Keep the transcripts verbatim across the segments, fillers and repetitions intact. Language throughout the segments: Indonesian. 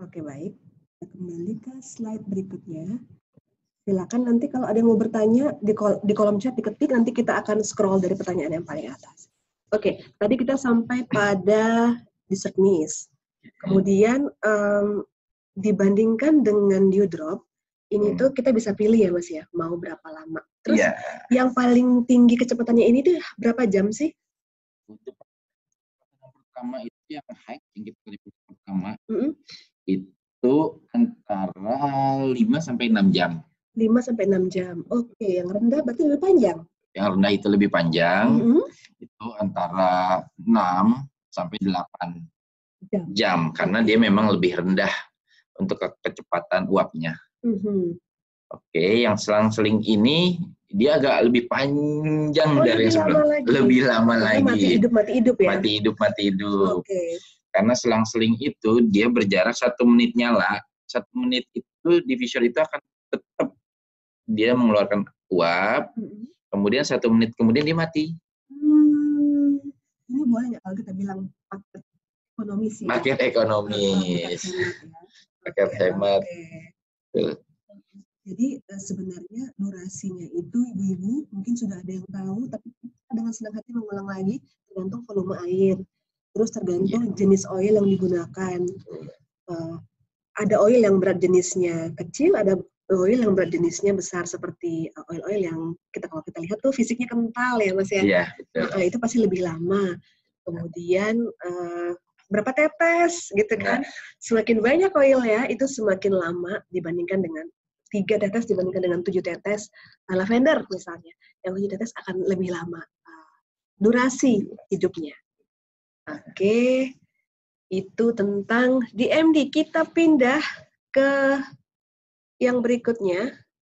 Oke, baik. Kita kembali ke slide berikutnya. Silakan nanti kalau ada yang mau bertanya di, kol di kolom chat diketik, nanti kita akan scroll dari pertanyaan yang paling atas. Oke, tadi kita sampai pada dessert mist. Kemudian um, dibandingkan dengan dew drop, ini Hmm. tuh kita bisa pilih ya Mas ya, mau berapa lama. Terus Iya. yang paling tinggi kecepatannya ini tuh berapa jam sih? Untuk yang pertama itu yang high, yang kita lihat pertama, Mm-hmm. itu antara lima sampai enam jam. lima sampai enam jam. Oke, yang rendah berarti lebih panjang. Yang rendah itu lebih panjang, Mm-hmm. itu antara enam sampai delapan Jam. jam, karena dia memang lebih rendah untuk ke kecepatan uapnya. Mm-hmm. Oke, yang selang-seling ini dia agak lebih panjang Oh, dari lebih yang sebelum. lama lagi. Lebih lama Karena lagi. Mati hidup, mati hidup ya? Mati hidup, mati hidup. Oke. Karena selang-seling itu dia berjarak satu menit nyala, satu menit itu diffuser itu akan tetap dia mengeluarkan uap, mm-hmm. kemudian satu menit kemudian dia mati. Hmm, ini boleh nggak kalau kita bilang paket ekonomis ya? Paket ekonomis. Paket hemat. Okay. Jadi sebenarnya durasinya itu ibu-ibu mungkin sudah ada yang tahu, tapi kita dengan senang hati mengulang lagi tergantung volume air, terus tergantung yeah. jenis oil yang digunakan. Uh, ada oil yang berat jenisnya kecil, ada oil yang berat jenisnya besar seperti oil-oil yang kita kalau kita lihat tuh fisiknya kental ya Mas ya. Yeah, nah, itu pasti lebih lama. Kemudian uh, berapa tetes gitu kan? Nah. Semakin banyak oil ya, itu semakin lama dibandingkan dengan tiga tetes dibandingkan dengan tujuh tetes lavender misalnya. Yang tujuh tetes akan lebih lama uh, durasi hidupnya. Oke, okay. Itu tentang D M D. Kita pindah ke yang berikutnya.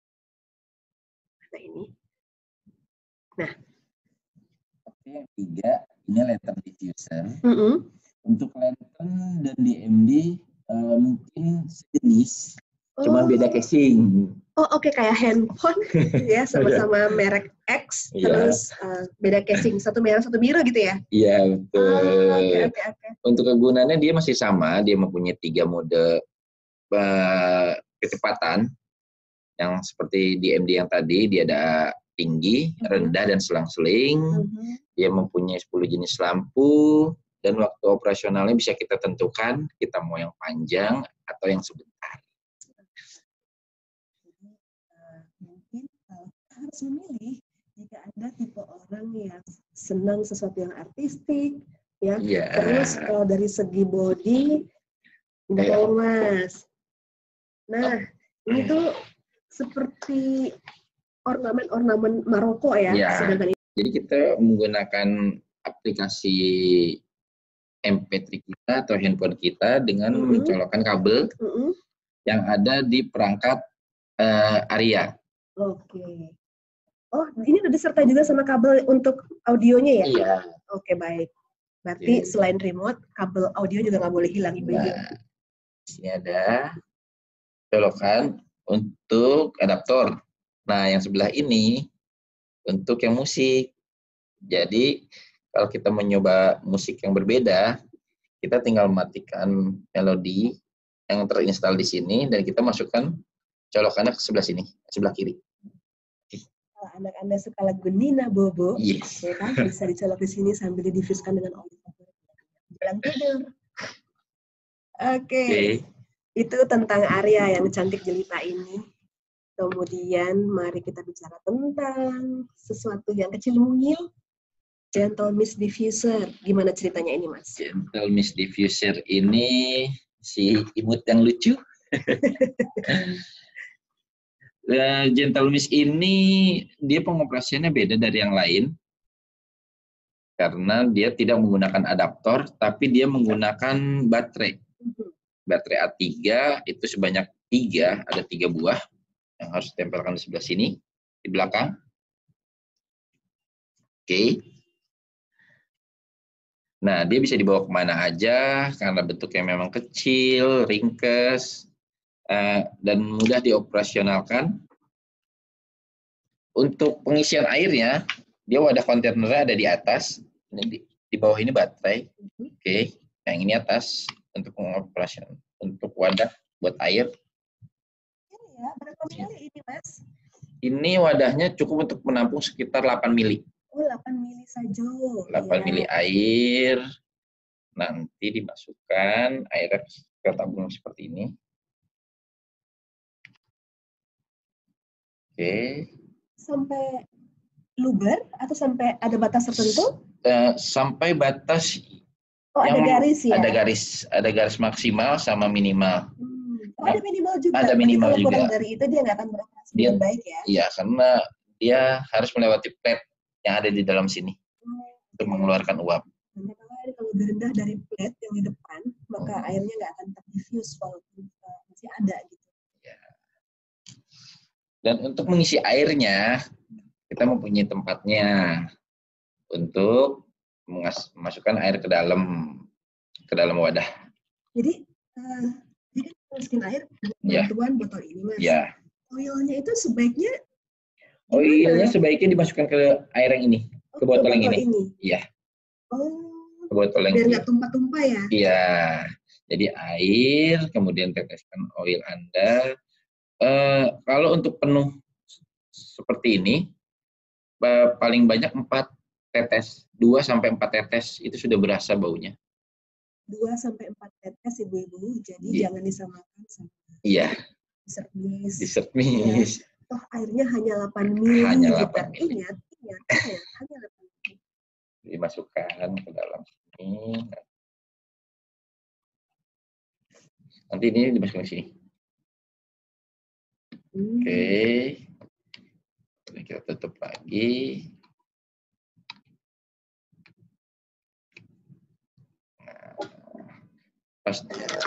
Nah ini. Nah. Oke, yang tiga, ini lantern diffuser. Mm-hmm. Untuk lantern dan D M D uh, mungkin sejenis, oh. cuma beda casing. Oh oke, okay. Kayak handphone ya, sama-sama merek X, terus yeah. uh, beda casing, satu merah satu biru gitu ya? Iya betul. Oh, okay, okay, okay. Untuk kegunaannya dia masih sama, dia mempunyai tiga mode uh, kecepatan yang seperti D M D yang tadi, dia ada tinggi, mm-hmm. rendah, dan selang-seling. Mm-hmm. Dia mempunyai sepuluh jenis lampu, dan waktu operasionalnya bisa kita tentukan, kita mau yang panjang atau yang sebentar. Jadi, uh, mungkin uh, kita harus memilih jika ada tipe orang yang senang sesuatu yang artistik, ya. Yeah. Terus kalau dari segi body, nggak yeah. tahu Mas. Nah, oh. ini tuh seperti ornamen-ornamen Maroko ya. Yeah. Sedangkan jadi kita menggunakan aplikasi M P tiga kita atau handphone kita dengan mm-hmm. mencolokkan kabel mm-hmm. yang ada di perangkat uh, Aria. Oke. Okay. Oh, ini udah disertai juga sama kabel untuk audionya ya? Iya. Oke, okay, baik. Berarti okay. selain remote, kabel audio juga nggak boleh hilang ibu. Nah, di sini ada colokan untuk adaptor. Nah, yang sebelah ini untuk yang musik. Jadi kalau kita mencoba musik yang berbeda, kita tinggal matikan melodi yang terinstal di sini dan kita masukkan colokannya ke sebelah sini, sebelah kiri. Kalau anak-anda suka lagu Nina Bobo, yes. ya kan, bisa dicolok di sini sambil didifuskan dengan oli favorit. Bilang tidur. Oke. Okay. Okay. Itu tentang Aria yang cantik jelita ini. Kemudian mari kita bicara tentang sesuatu yang kecil mungil. Gentle Mist Diffuser. Gimana ceritanya ini, Mas? Gentle Mist Diffuser ini si imut yang lucu. uh, Gentle Mist ini dia pengoperasiannya beda dari yang lain. Karena dia tidak menggunakan adaptor, tapi dia menggunakan baterai. Baterai A tiga itu sebanyak tiga, ada tiga buah yang harus ditempelkan di sebelah sini, di belakang. Oke. Okay. Nah, dia bisa dibawa kemana aja karena bentuknya memang kecil, ringkes, uh, dan mudah dioperasionalkan. Untuk pengisian airnya, dia wadah kontainernya ada di atas, ini di, di bawah ini baterai. Oke, okay. Yang ini atas untuk pengoperasional. untuk wadah buat air. Ini ya, berapa mili ini, Mas? Ini wadahnya cukup untuk menampung sekitar delapan mili. Oh, delapan mili saja. delapan ya. mili air. Nanti dimasukkan airnya ke tabung seperti ini. Oke. Sampai luber atau sampai ada batas tertentu? Uh, sampai batas oh, yang ada garis ya? Ada garis, ada garis maksimal sama minimal. Hmm. Oh, ada minimal juga. Ada minimal kalau juga. Kurang dari itu dia nggak akan beroperasi dia, dengan baik ya? Iya, karena dia harus melewati plate yang ada di dalam sini hmm. untuk mengeluarkan uap. Nah, kalau lebih rendah dari plate yang di depan, maka hmm. airnya nggak akan terdiffuse walaupun uh, masih ada gitu. Ya. Dan untuk mengisi airnya, kita mempunyai tempatnya untuk memasukkan air ke dalam ke dalam wadah. Jadi, uh, jadi masukin air bantuan ya. Botol ini, Mas. Ya. Oilnya itu sebaiknya Oilnya sebaiknya dimasukkan ke air yang ini, oh, ke botol, ke yang ini. Iya. Oh. Ke botol yang biar ini. nggak tumpah-tumpah ya? Iya. Jadi air, kemudian teteskan oil Anda. Uh, kalau untuk penuh seperti ini, paling banyak empat tetes, dua sampai empat tetes itu sudah berasa baunya. dua sampai empat tetes ibu-ibu, jadi yeah. jangan disamakan sama Iya. dessert miss. Dessert miss. Ya. Toh airnya hanya delapan mili. Hanya delapan mili. Ingat, ingat, ingat, hanya delapan mili. Dimasukkan ke dalam sini. Nanti ini dimasukkan ke sini. Hmm. Oke. Ini kita tutup lagi. Pas.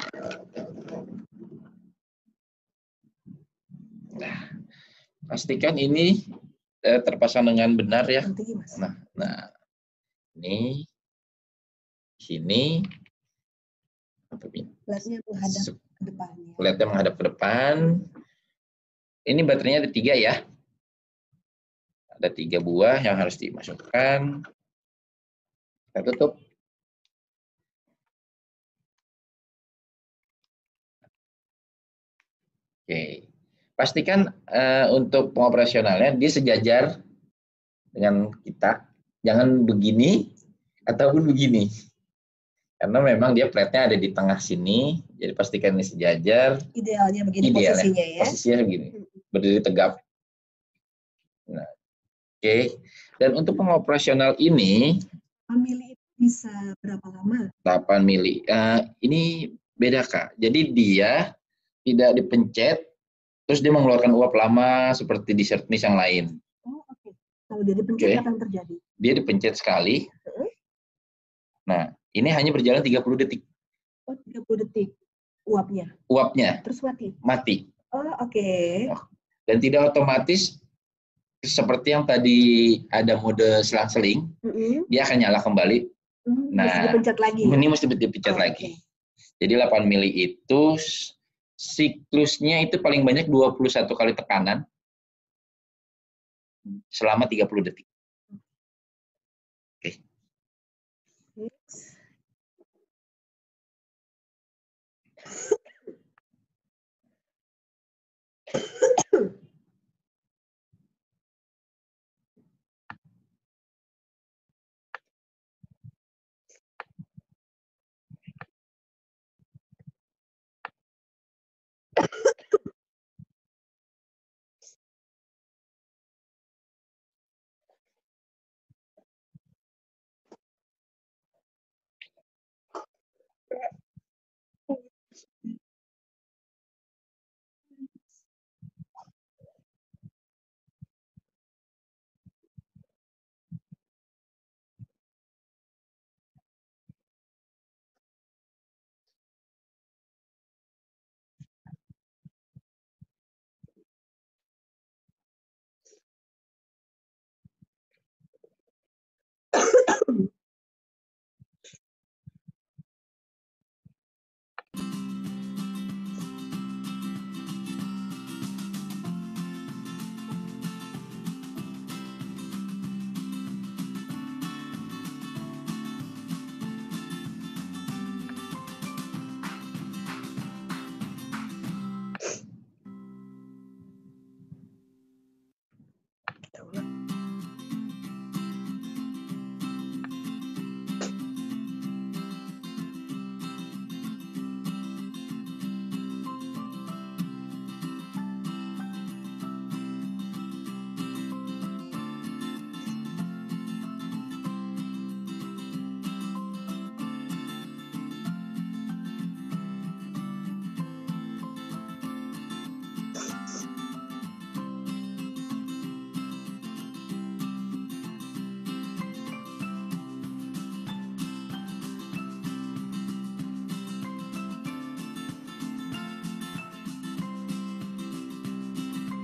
Nah, pastikan ini eh, terpasang dengan benar ya. Nah, nah, ini sini. Flatnya menghadap ke depan. Flatnya menghadap ke depan. Ini baterainya ada tiga ya. Ada tiga buah yang harus dimasukkan. Kita tutup. Oke, pastikan uh, untuk pengoperasionalnya dia sejajar dengan kita, jangan begini ataupun begini, karena memang dia plate-nya ada di tengah sini, jadi pastikan ini sejajar. Idealnya begini Idealnya, posisinya ya. Posisinya begini, berdiri tegap. Nah, oke, dan untuk pengoperasional ini, delapan mili itu bisa berapa lama? delapan mili, uh, ini beda Kak, jadi dia tidak dipencet, terus dia mengeluarkan uap lama seperti dessert miss yang lain. Oh, oke. Okay. Kalau dia dipencet, okay. Apa yang terjadi? Dia dipencet sekali. Uh-huh. Nah, ini hanya berjalan tiga puluh detik. Oh, tiga puluh detik uapnya? Uapnya. Terus mati? Mati. Oh, oke. Okay. Dan tidak otomatis seperti yang tadi ada mode selang-seling, uh-huh. dia akan nyala kembali. Uh-huh. Nah, mesti dipencet lagi? Ini mesti dipencet oh, lagi. Okay. Jadi delapan mili itu siklusnya itu paling banyak dua puluh satu kali tekanan selama tiga puluh detik. Oke.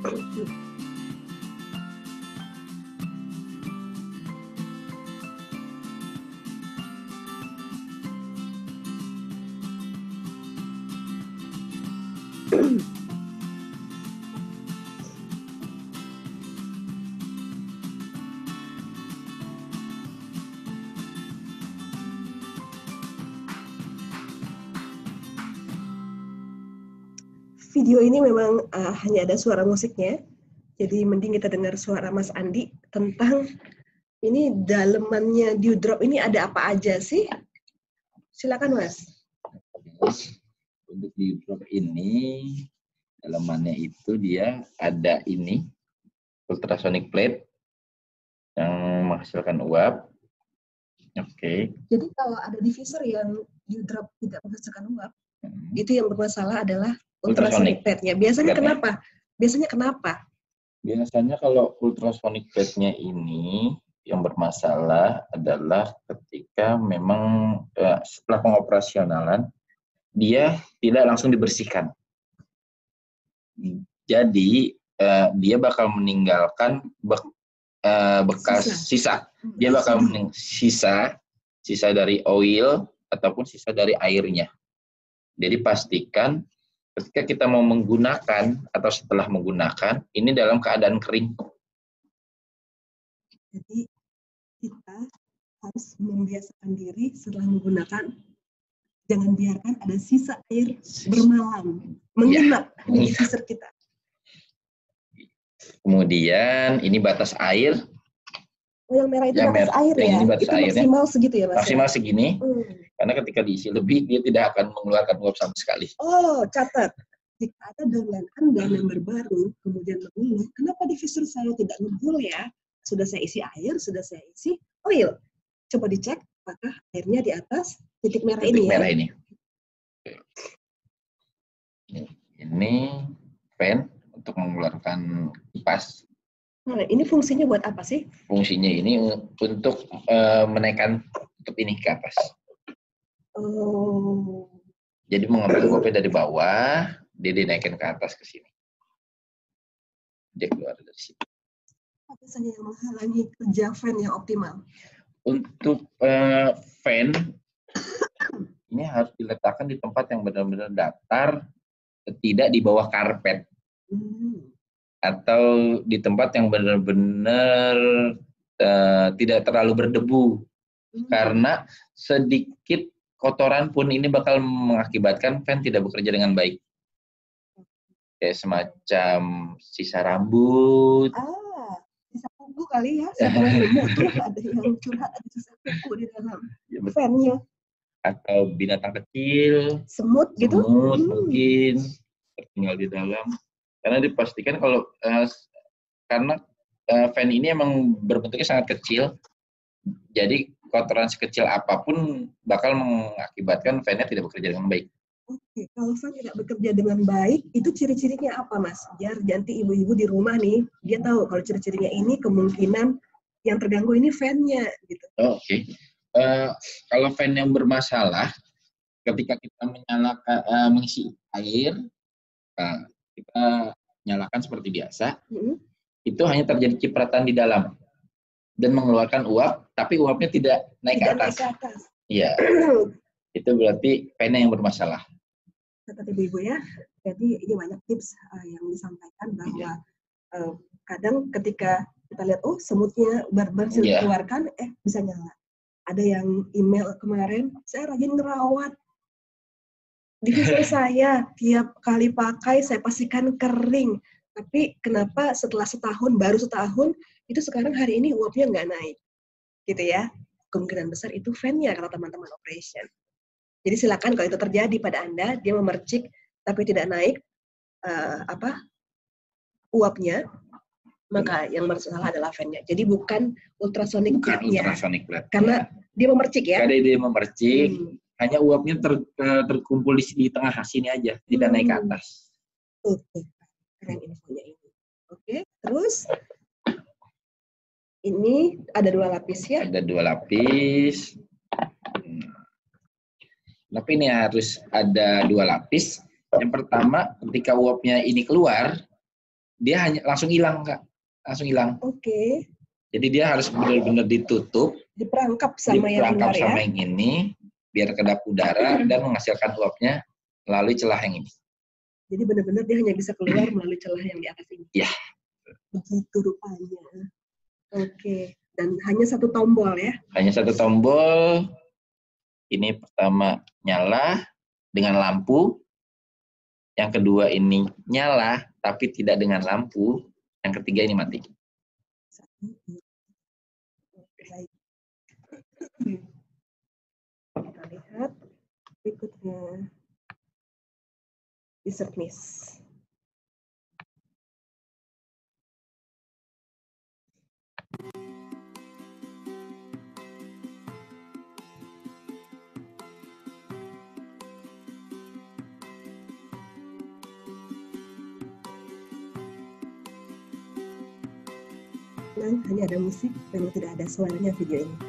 Video ini memang uh, hanya ada suara musiknya, jadi mending kita dengar suara Mas Andi tentang ini dalemannya Dewdrop ini ada apa aja sih? Silakan Mas. Untuk Dewdrop ini, dalemannya itu dia ada ini, ultrasonic plate yang menghasilkan uap. Oke. Okay. Jadi kalau ada diffuser yang Dewdrop tidak menghasilkan uap, hmm. itu yang bermasalah adalah ultrasonic plate-nya. Biasanya plate kenapa? Biasanya kenapa? Biasanya kalau ultrasonic plate-nya ini yang bermasalah adalah ketika memang eh, setelah pengoperasionalan dia tidak langsung dibersihkan. Jadi eh, dia bakal meninggalkan be eh, bekas sisa. sisa. Dia bakal mening sisa sisa dari oil ataupun sisa dari airnya. Jadi pastikan ketika kita mau menggunakan atau setelah menggunakan, ini dalam keadaan kering. Jadi kita harus membiasakan diri setelah menggunakan, jangan biarkan ada sisa air bermalam, menginap ya, di diffuser kita. Kemudian ini batas air. Oh, yang merah itu yang batas air ya? Ini batas itu airnya. Maksimal segitu ya Mas? Maksimal segini. Hmm. Karena ketika diisi lebih, dia tidak akan mengeluarkan uap sama sekali. Oh, catat. Jika ada dalam Anda member baru, kemudian mengeluh, kenapa diffuser saya tidak ngebul ya? Sudah saya isi air, sudah saya isi oil. Coba dicek, apakah airnya di atas titik merah titik ini merah ya? ini. Ini fan untuk mengeluarkan kipas. Nah, ini fungsinya buat apa sih? Fungsinya ini untuk uh, menaikkan tutup ini ke atas. Oh. Jadi mengambil uapnya dari bawah, dia dinaikkan ke atas ke sini. Dia keluar dari sini. Apa saja yang menghalangi kerja fan yang optimal? Untuk uh, fan, ini harus diletakkan di tempat yang benar-benar datar, tidak di bawah karpet. Hmm. Atau di tempat yang benar-benar uh, tidak terlalu berdebu. Hmm. Karena sedikit kotoran pun ini bakal mengakibatkan fan tidak bekerja dengan baik. Kayak semacam sisa rambut. Ah, sisa kuku kali ya. Saya pernah nemu tuh ada yang curhat ada sisa kuku di dalam ya, fan-nya. Atau binatang kecil. Semut gitu? Semut hmm. mungkin tertinggal di dalam. Karena dipastikan kalau uh, karena uh, fan ini emang berbentuknya sangat kecil. Jadi kotoran sekecil apapun bakal mengakibatkan fan-nya tidak bekerja dengan baik. Oke, kalau fan tidak bekerja dengan baik, itu ciri-cirinya apa, Mas? Biar nanti ibu-ibu di rumah nih, dia tahu kalau ciri-cirinya ini kemungkinan yang terganggu ini fan-nya, gitu. Oh, Oke, okay. uh, kalau fan yang bermasalah, ketika kita menyalakan uh, mengisi air, uh, kita nyalakan seperti biasa, mm-hmm. itu hanya terjadi cipratan di dalam. Dan mengeluarkan uap, tapi uapnya tidak naik tidak ke atas. Naik ke atas. Iya. Itu berarti fan-nya yang bermasalah. Kata ibu-ibu ya, jadi ini banyak tips uh, yang disampaikan bahwa iya. uh, kadang ketika kita lihat, oh semutnya berhasil iya. dikeluarkan, eh bisa nyala. Ada yang email kemarin, saya rajin ngerawat. Diffuser saya, tiap kali pakai saya pastikan kering. Tapi kenapa setelah setahun, baru setahun, itu sekarang hari ini uapnya nggak naik, gitu ya. Kemungkinan besar itu fan-nya kata teman-teman operation. Jadi silakan kalau itu terjadi pada Anda, dia memercik tapi tidak naik uh, apa uapnya, maka yang bersalah adalah fan-nya. Jadi bukan ultrasonic plate-nya. Ultrasonic plate. Karena dia memercik ya. Karena dia memercik, hmm. hanya uapnya ter, terkumpul di, di tengah sini aja, tidak hmm. naik ke atas. Oke, okay. Keren infonya ini. Oke, okay. Terus ini ada dua lapis ya? Ada dua lapis. Hmm. Tapi ini harus ada dua lapis. Yang pertama, ketika uapnya ini keluar, dia hanya langsung hilang Kak, langsung hilang. Oke. Okay. Jadi dia harus benar-benar ditutup, diperangkap sama yang diperangkap luar ya. sama yang ini, biar kedap udara dan menghasilkan uapnya melalui celah yang ini. Jadi benar-benar dia hanya bisa keluar melalui celah yang di atas ini. Iya. Begitu rupanya. Oke. Dan hanya satu tombol ya? Hanya satu tombol. Ini pertama nyala dengan lampu. Yang kedua ini nyala tapi tidak dengan lampu. Yang ketiga ini mati. Baik. Kita lihat berikutnya. Dessert miss. Dan hanya ada musik, memang tidak ada suaranya video ini.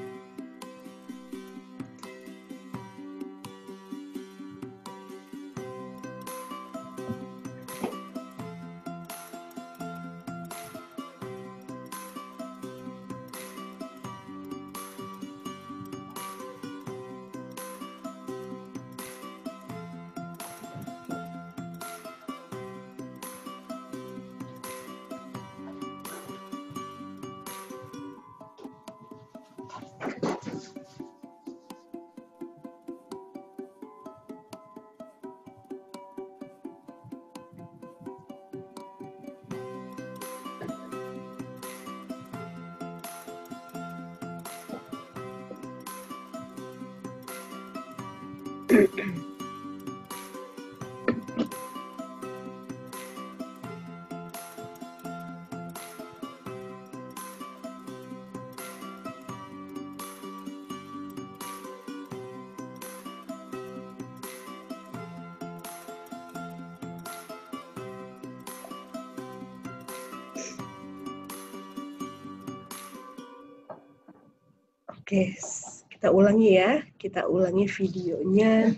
Oke, kita ulangi ya. Kita ulangi videonya.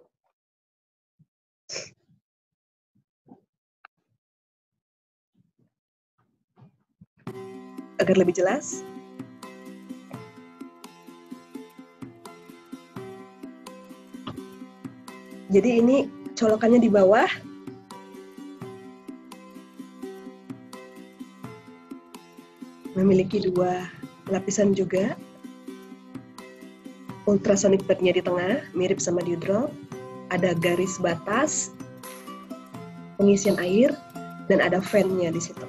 Agar lebih jelas. Jadi ini colokannya di bawah. Memiliki dua lapisan juga. Ultrasonic pad-nya di tengah, mirip sama dewdrop. Ada garis batas, pengisian air, dan ada fan-nya di situ.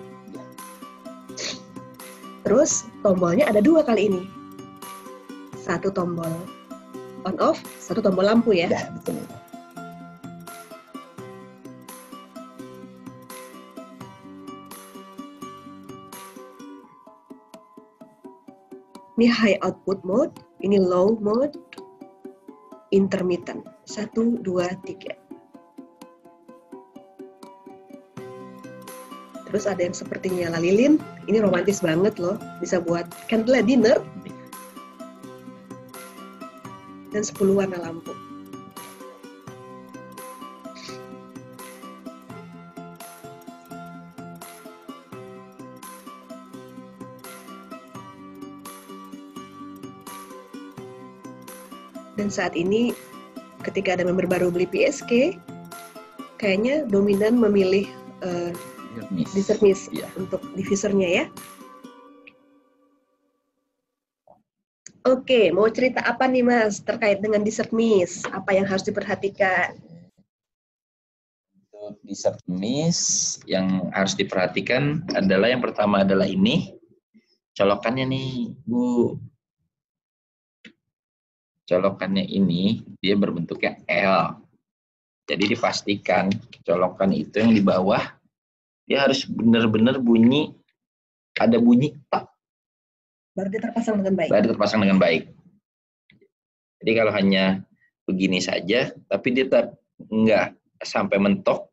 Terus tombolnya ada dua kali ini. Satu tombol on off, satu tombol lampu ya. Ya, betul. Ini high output mode, ini low mode, intermittent. Satu, dua, tiga. Terus ada yang seperti nyala lilin. Ini romantis banget loh. Bisa buat candlelight dinner. Dan sepuluh warna lampu. Dan saat ini ketika ada member baru beli P S K, kayaknya dominan memilih uh, dessert miss ya, untuk diffusernya ya. Oke, mau cerita apa nih Mas terkait dengan dessert miss? Apa yang harus diperhatikan? Untuk dessert miss yang harus diperhatikan adalah yang pertama adalah ini colokannya nih Bu. Colokannya ini dia berbentuknya L. Jadi dipastikan colokan itu yang di bawah dia harus benar-benar bunyi, ada bunyi tak. Baru dia terpasang dengan baik. Baru terpasang dengan baik. Jadi kalau hanya begini saja, tapi dia tetap enggak sampai mentok.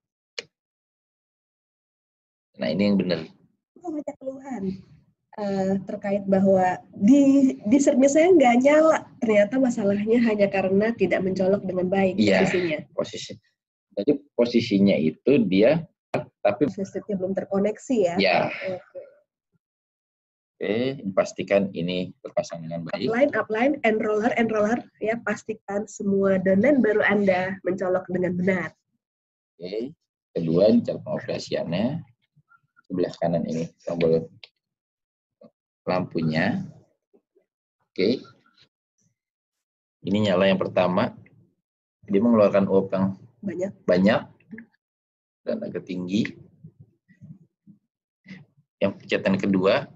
Nah ini yang benar. Oh, banyak keluhan. Uh, terkait bahwa di dessert miss-nya nggak nyala, ternyata masalahnya hanya karena tidak mencolok dengan baik iya, posisinya. Posisi. Jadi posisinya itu dia tapi listriknya belum terkoneksi ya. Ya. Oke. Oke, pastikan ini terpasang dengan baik. Upline, upline, enroller, enroller, ya pastikan semua donen baru Anda mencolok dengan benar. Oke, kedua ini cara pengoperasiannya. Sebelah kanan ini tombol lampunya. Oke, ini nyala yang pertama. Dia mengeluarkan uap yang banyak, banyak dan agak tinggi. Yang pencetan kedua,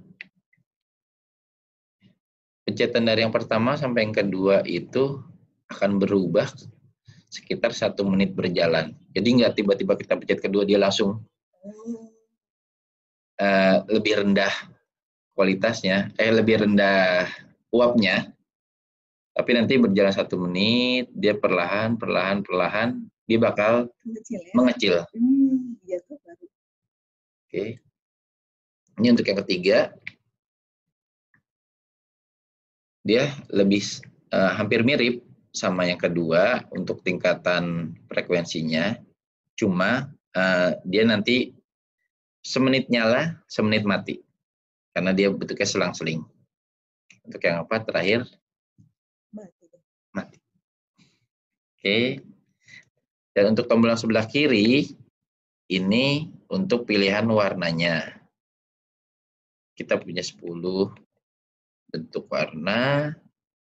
pencetan dari yang pertama sampai yang kedua itu akan berubah sekitar satu menit berjalan. Jadi nggak tiba-tiba kita pencet kedua dia langsung uh, lebih rendah kualitasnya, eh lebih rendah uapnya. Tapi nanti berjalan satu menit, dia perlahan, perlahan, perlahan, dia bakal mengecil. Ya? mengecil. Hmm, iya tuh baru. Oke. Ini untuk yang ketiga, dia lebih uh, hampir mirip sama yang kedua untuk tingkatan frekuensinya. Cuma uh, dia nanti semenit nyala, semenit mati. Karena dia bentuknya selang-seling. Untuk yang apa terakhir? Mati. Mati. Oke. Dan untuk tombol yang sebelah kiri, ini untuk pilihan warnanya. Kita punya sepuluh bentuk warna.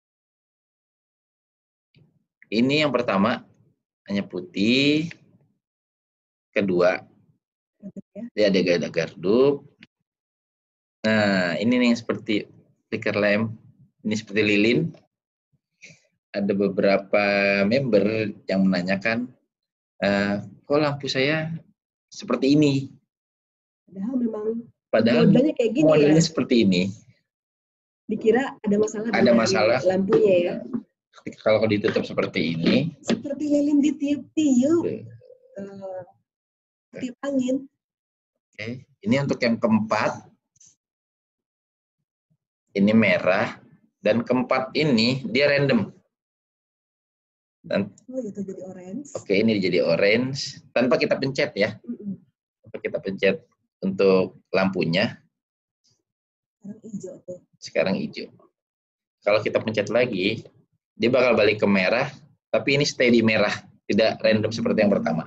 Ini yang pertama, hanya putih. Kedua, dia ada gada gardup. Nah, ini nih yang seperti flicker lamp. Ini seperti lilin. Ada beberapa member yang menanyakan, e, kok lampu saya seperti ini? Padahal memang Padahal modelnya kayak gini modelnya ya? seperti ini. Dikira ada masalah ada dengan masalah. lampunya ya? Kalau ditutup seperti ini. Seperti lilin ditiup-tiup. Uh, tiup angin. Oke, ini untuk yang keempat. Ini merah. Dan keempat ini dia random. Dan, oh, itu jadi orange. Oke, ini jadi orange. Tanpa kita pencet ya. Mm-mm. Tanpa kita pencet untuk lampunya. Sekarang hijau tuh. Sekarang hijau. Kalau kita pencet lagi, dia bakal balik ke merah. Tapi ini stay di merah. Tidak random seperti yang pertama.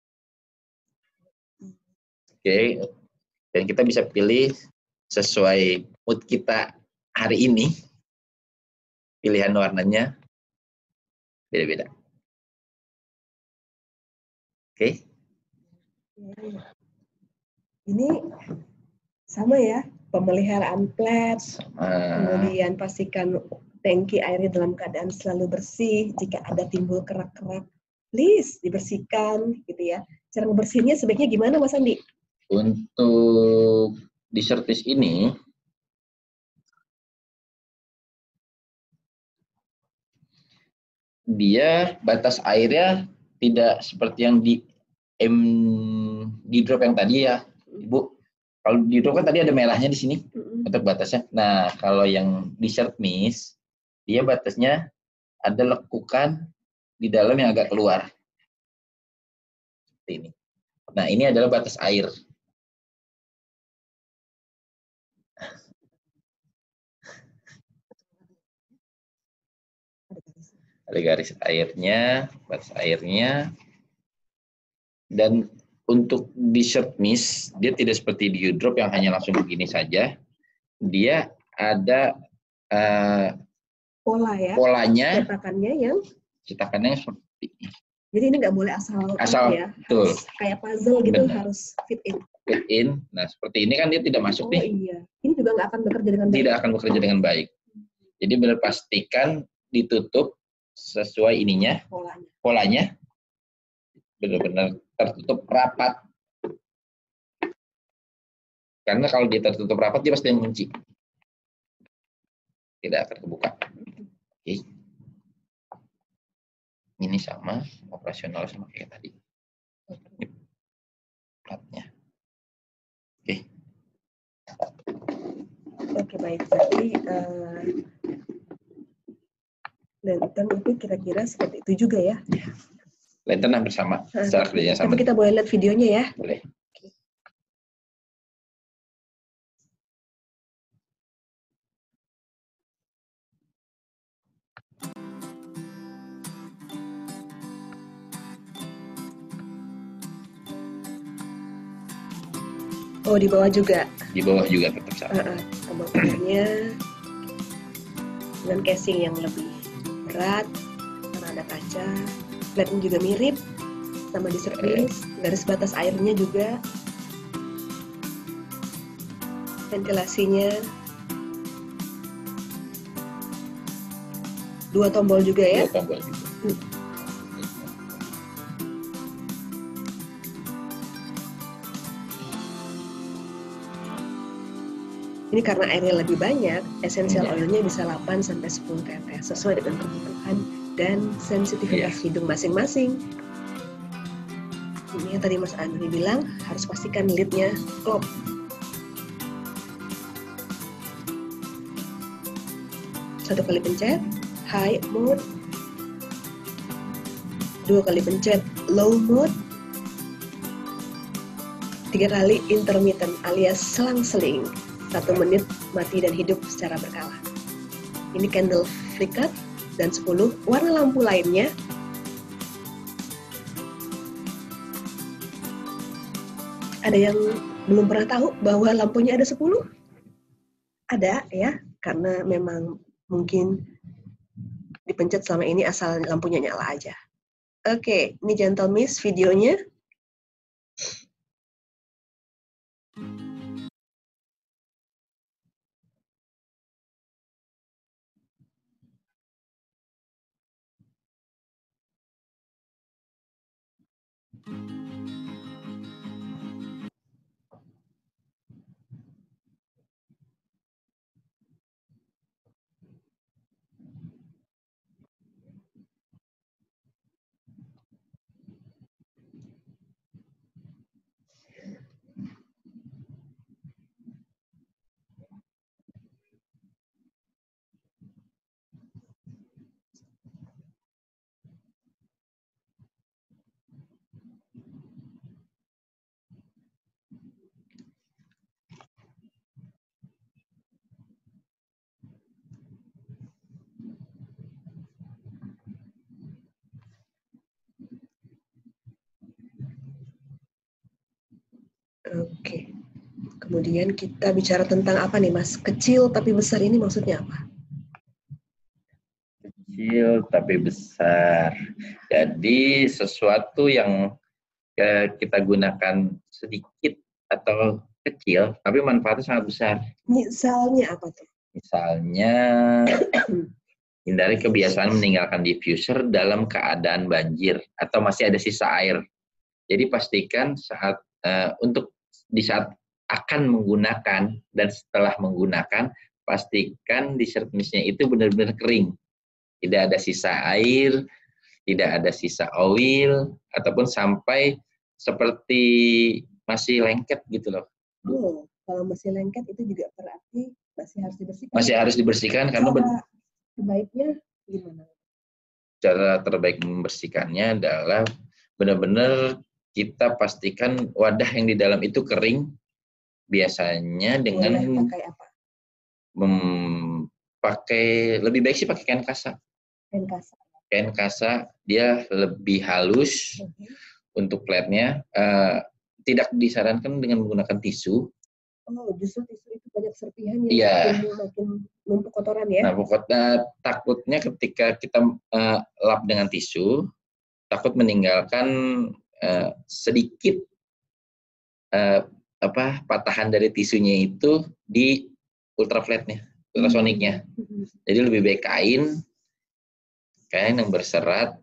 Oke. Dan kita bisa pilih sesuai mood kita hari ini. Pilihan warnanya beda-beda. Oke. Ini sama ya, pemeliharaan plat, kemudian pastikan tangki airnya dalam keadaan selalu bersih. Jika ada timbul kerak-kerak, please dibersihkan, gitu ya. Cara membersihnya sebaiknya gimana, Mas Andi? Untuk di servis ini, dia batas airnya tidak seperti yang di M di drop yang tadi ya, Ibu. Kalau di drop kan tadi ada merahnya di sini mm-hmm. untuk batasnya. Nah, kalau yang di servis, dia batasnya ada lekukan di dalam yang agak keluar. Seperti ini. Nah, ini adalah batas air. Ada garis airnya, batas airnya. Dan untuk di servis, dia tidak seperti di U-drop yang hanya langsung begini saja. Dia ada uh, pola ya, polanya, cetakannya yang cetakannya seperti ini. Jadi ini nggak boleh asal, asal ya, betul. Harus kayak puzzle gitu. Benar. Harus fit in. Fit in. Nah seperti ini kan dia tidak masuk oh, nih. Iya. Ini juga nggak akan bekerja dengan baik. Tidak akan bekerja dengan baik. Jadi benar pastikan ditutup sesuai ininya, polanya. Polanya benar-benar tertutup rapat. Karena kalau dia tertutup rapat dia pasti yang kunci. Tidak akan kebuka. Oke. Ini sama, operasional sama kayak tadi. Ini platnya. Oke. Oke, baik. Berarti uh, lantern itu kira-kira seperti itu juga ya? Lantern hampir sama. Secara kerjanya sama. Tapi kita boleh lihat videonya ya? Boleh. Oke. Oh, di bawah juga? Di bawah juga tetap sama. Uh-uh. Tombol powernya dengan casing yang lebih berat, karena ada kaca. Flatnya juga mirip, sama di servis. Garis batas airnya juga. Ventilasinya. Dua tombol juga ya? Dua tombol juga. Hmm. Ini karena airnya lebih banyak, essential yeah. oilnya bisa delapan sampai sepuluh tetes sesuai dengan kebutuhan dan sensitivitas yeah. hidung masing-masing. Ini yang tadi Mas Andri bilang, harus pastikan lidnya klop. Satu kali pencet, high mode. Dua kali pencet, low mode. Tiga kali intermittent alias selang-seling. Satu menit mati dan hidup secara berkala. Ini candle flicker dan sepuluh warna lampu lainnya. Ada yang belum pernah tahu bahwa lampunya ada sepuluh? Ada ya, karena memang mungkin dipencet selama ini asal lampunya nyala aja. Oke, ini Gentle Miss videonya. Oke, kemudian kita bicara tentang apa nih Mas? Kecil tapi besar ini maksudnya apa? Kecil tapi besar. Jadi sesuatu yang kita gunakan sedikit atau kecil, tapi manfaatnya sangat besar. Misalnya apa tuh? Misalnya, hindari kebiasaan meninggalkan diffuser dalam keadaan banjir atau masih ada sisa air. Jadi pastikan saat uh, untuk di saat akan menggunakan dan setelah menggunakan, pastikan di servisnya itu benar-benar kering. Tidak ada sisa air, tidak ada sisa oil, ataupun sampai seperti masih lengket gitu loh. Oh, kalau masih lengket itu juga berarti masih harus dibersihkan. Masih harus dibersihkan karena cara terbaiknya gimana? Cara terbaik membersihkannya adalah benar-benar kita pastikan wadah yang di dalam itu kering, biasanya dengan boleh pakai apa? Memakai lebih baik sih pakai kain kasa. Kain kasa. Kain kasa dia lebih halus uh-huh. untuk flatnya. Uh, tidak disarankan dengan menggunakan tisu. Oh, justru tisu itu banyak serpihan yang yeah. makin, makin numpuk kotoran ya? Nah, pokoknya takutnya ketika kita uh, lap dengan tisu, takut meninggalkan uh, sedikit uh, apa patahan dari tisunya itu di ultraflatnya, ultrasoniknya. Hmm. Jadi lebih baik kain, kain yang berserat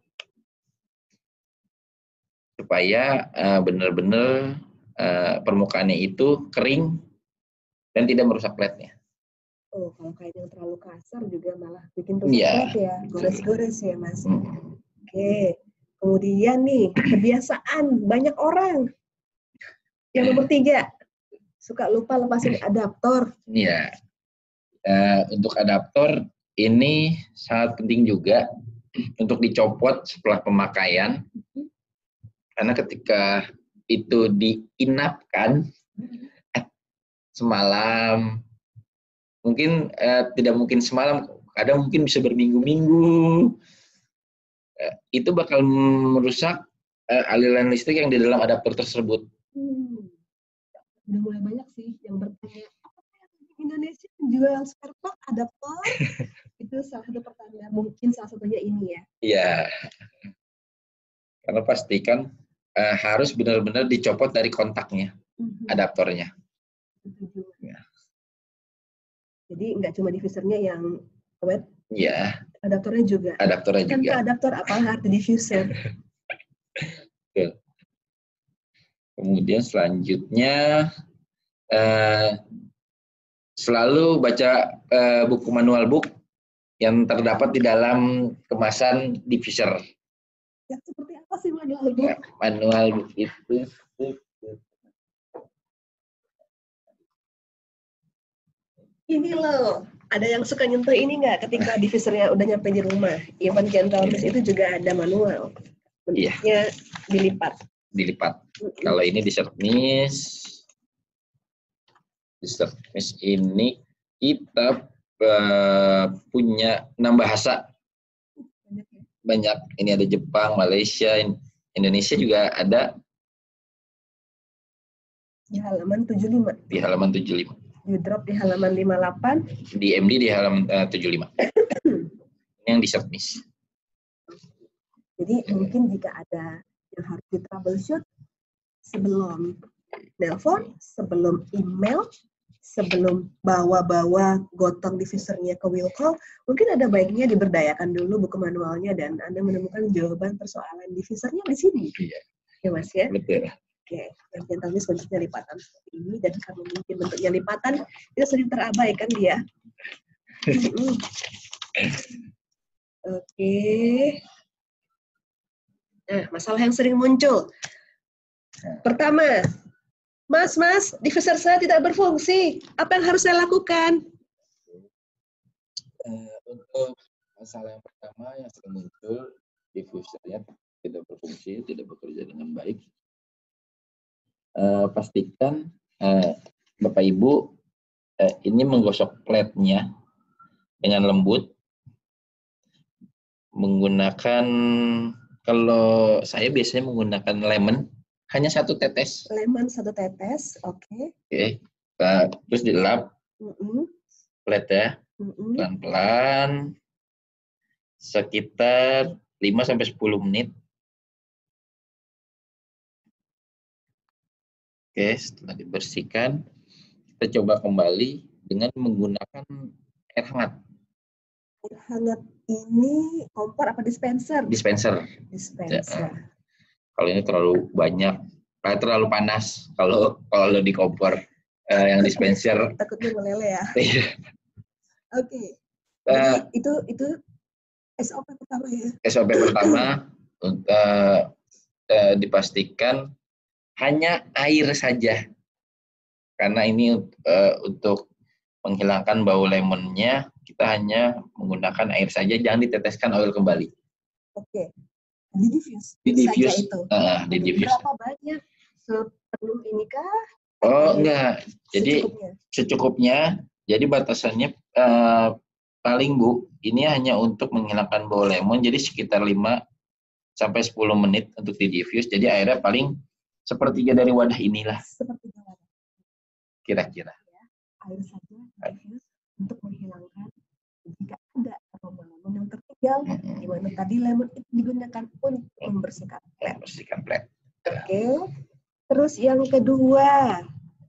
supaya uh, benar-benar uh, permukaannya itu kering dan tidak merusak flatnya. Oh, kalau kain yang terlalu kasar juga malah bikin rusak yeah. flat ya, gores-gores ya Mas. Hmm. Oke, kemudian nih kebiasaan banyak orang yang nomor tiga suka lupa lepasin adaptor. Iya. Uh, untuk adaptor ini sangat penting juga untuk dicopot setelah pemakaian. Karena ketika itu diinapkan eh, semalam, mungkin eh, tidak mungkin semalam, kadang mungkin bisa berminggu-minggu, eh, itu bakal merusak eh, aliran listrik yang di dalam adaptor tersebut. Hmm. udah mulai banyak sih yang bertanya, apa yang Indonesia jual spare part adaptor? Itu salah satu pertanyaan, mungkin salah satunya ini ya. Iya. Karena pastikan uh, harus benar-benar dicopot dari kontaknya, mm-hmm. adaptornya. Ya. Jadi nggak cuma diffusernya yang wet, ya. adaptornya juga. Adaptornya Kan juga. adaptor apa arti diffuser? Kemudian selanjutnya uh, selalu baca uh, buku manual book yang terdapat di dalam kemasan diffuser. Ya, seperti apa sih manual book? Ya, manual book itu ini loh, ada yang suka nyentuh ini nggak ketika diffusernya udah nyampe di rumah? Even gentle mist itu juga ada manual. Bentuknya iya. dilipat. Dilipat. Mm-hmm. Kalau ini dessert mist, dessert mist ini kita uh, punya enam bahasa. Banyak, ya? Banyak. Ini ada Jepang, Malaysia, Indonesia juga ada. Di halaman tujuh puluh lima. Di halaman tujuh puluh lima. You drop di halaman lima puluh delapan. Di M D di halaman uh, tujuh puluh lima. Ini yang dessert mist. Jadi mungkin jika ada yang harus di troubleshoot sebelum nelpon, sebelum email, sebelum bawa-bawa gotong diffusernya ke Wilco, mungkin ada baiknya diberdayakan dulu buku manualnya dan Anda menemukan jawaban persoalan diffusernya di sini. Iya. Ya Mas ya? Betul. Oke, yang gentle mist bentuknya lipatan seperti ini, dan karena mungkin bentuknya lipatan, itu sering terabaikan dia. Oke. Nah, masalah yang sering muncul. Pertama, Mas, Mas, diffuser saya tidak berfungsi. Apa yang harus saya lakukan? Uh, untuk masalah yang pertama yang sering muncul, diffusernya tidak berfungsi, tidak bekerja dengan baik. Uh, pastikan uh, Bapak Ibu uh, ini menggosok plednya dengan lembut, menggunakan, kalau saya biasanya menggunakan lemon, hanya satu tetes. Lemon satu tetes, oke. Okay. Oke, okay. Terus dilap mm-hmm. plednya, mm-hmm. pelan-pelan, sekitar lima sampai sepuluh menit. Oke, setelah dibersihkan, kita coba kembali dengan menggunakan air hangat. Air hangat ini kompor apa dispenser? Dispenser. Dispenser. Ya, kalau ini terlalu banyak, kayak terlalu panas kalau kalau di kompor uh, yang dispenser. Takutnya meleleh ya. Iya. Oke. Okay. Uh, itu itu S O P pertama ya. S O P pertama uh, uh, dipastikan hanya air saja, karena ini uh, untuk menghilangkan bau lemonnya kita hanya menggunakan air saja, jangan diteteskan oil kembali. Oke, di diffuse. Di diffuse. Itu. Uh, di diffuse. Berapa banyak? Sepenuh ini kah? Oh enggak, jadi secukupnya. secukupnya. Jadi batasannya uh, paling Bu, ini hanya untuk menghilangkan bau lemon, jadi sekitar lima sampai sepuluh menit untuk di diffuse. Jadi airnya paling sepertiga dari wadah inilah. Sepertiga wadah. Kira-kira. Ya, air saja diffuse untuk menghilangkan jika ada aroma lemon yang tertinggal, mm-hmm. di mana tadi lemon itu digunakan untuk membersihkan plet. Membersihkan plet. Oke. Okay. Terus yang kedua,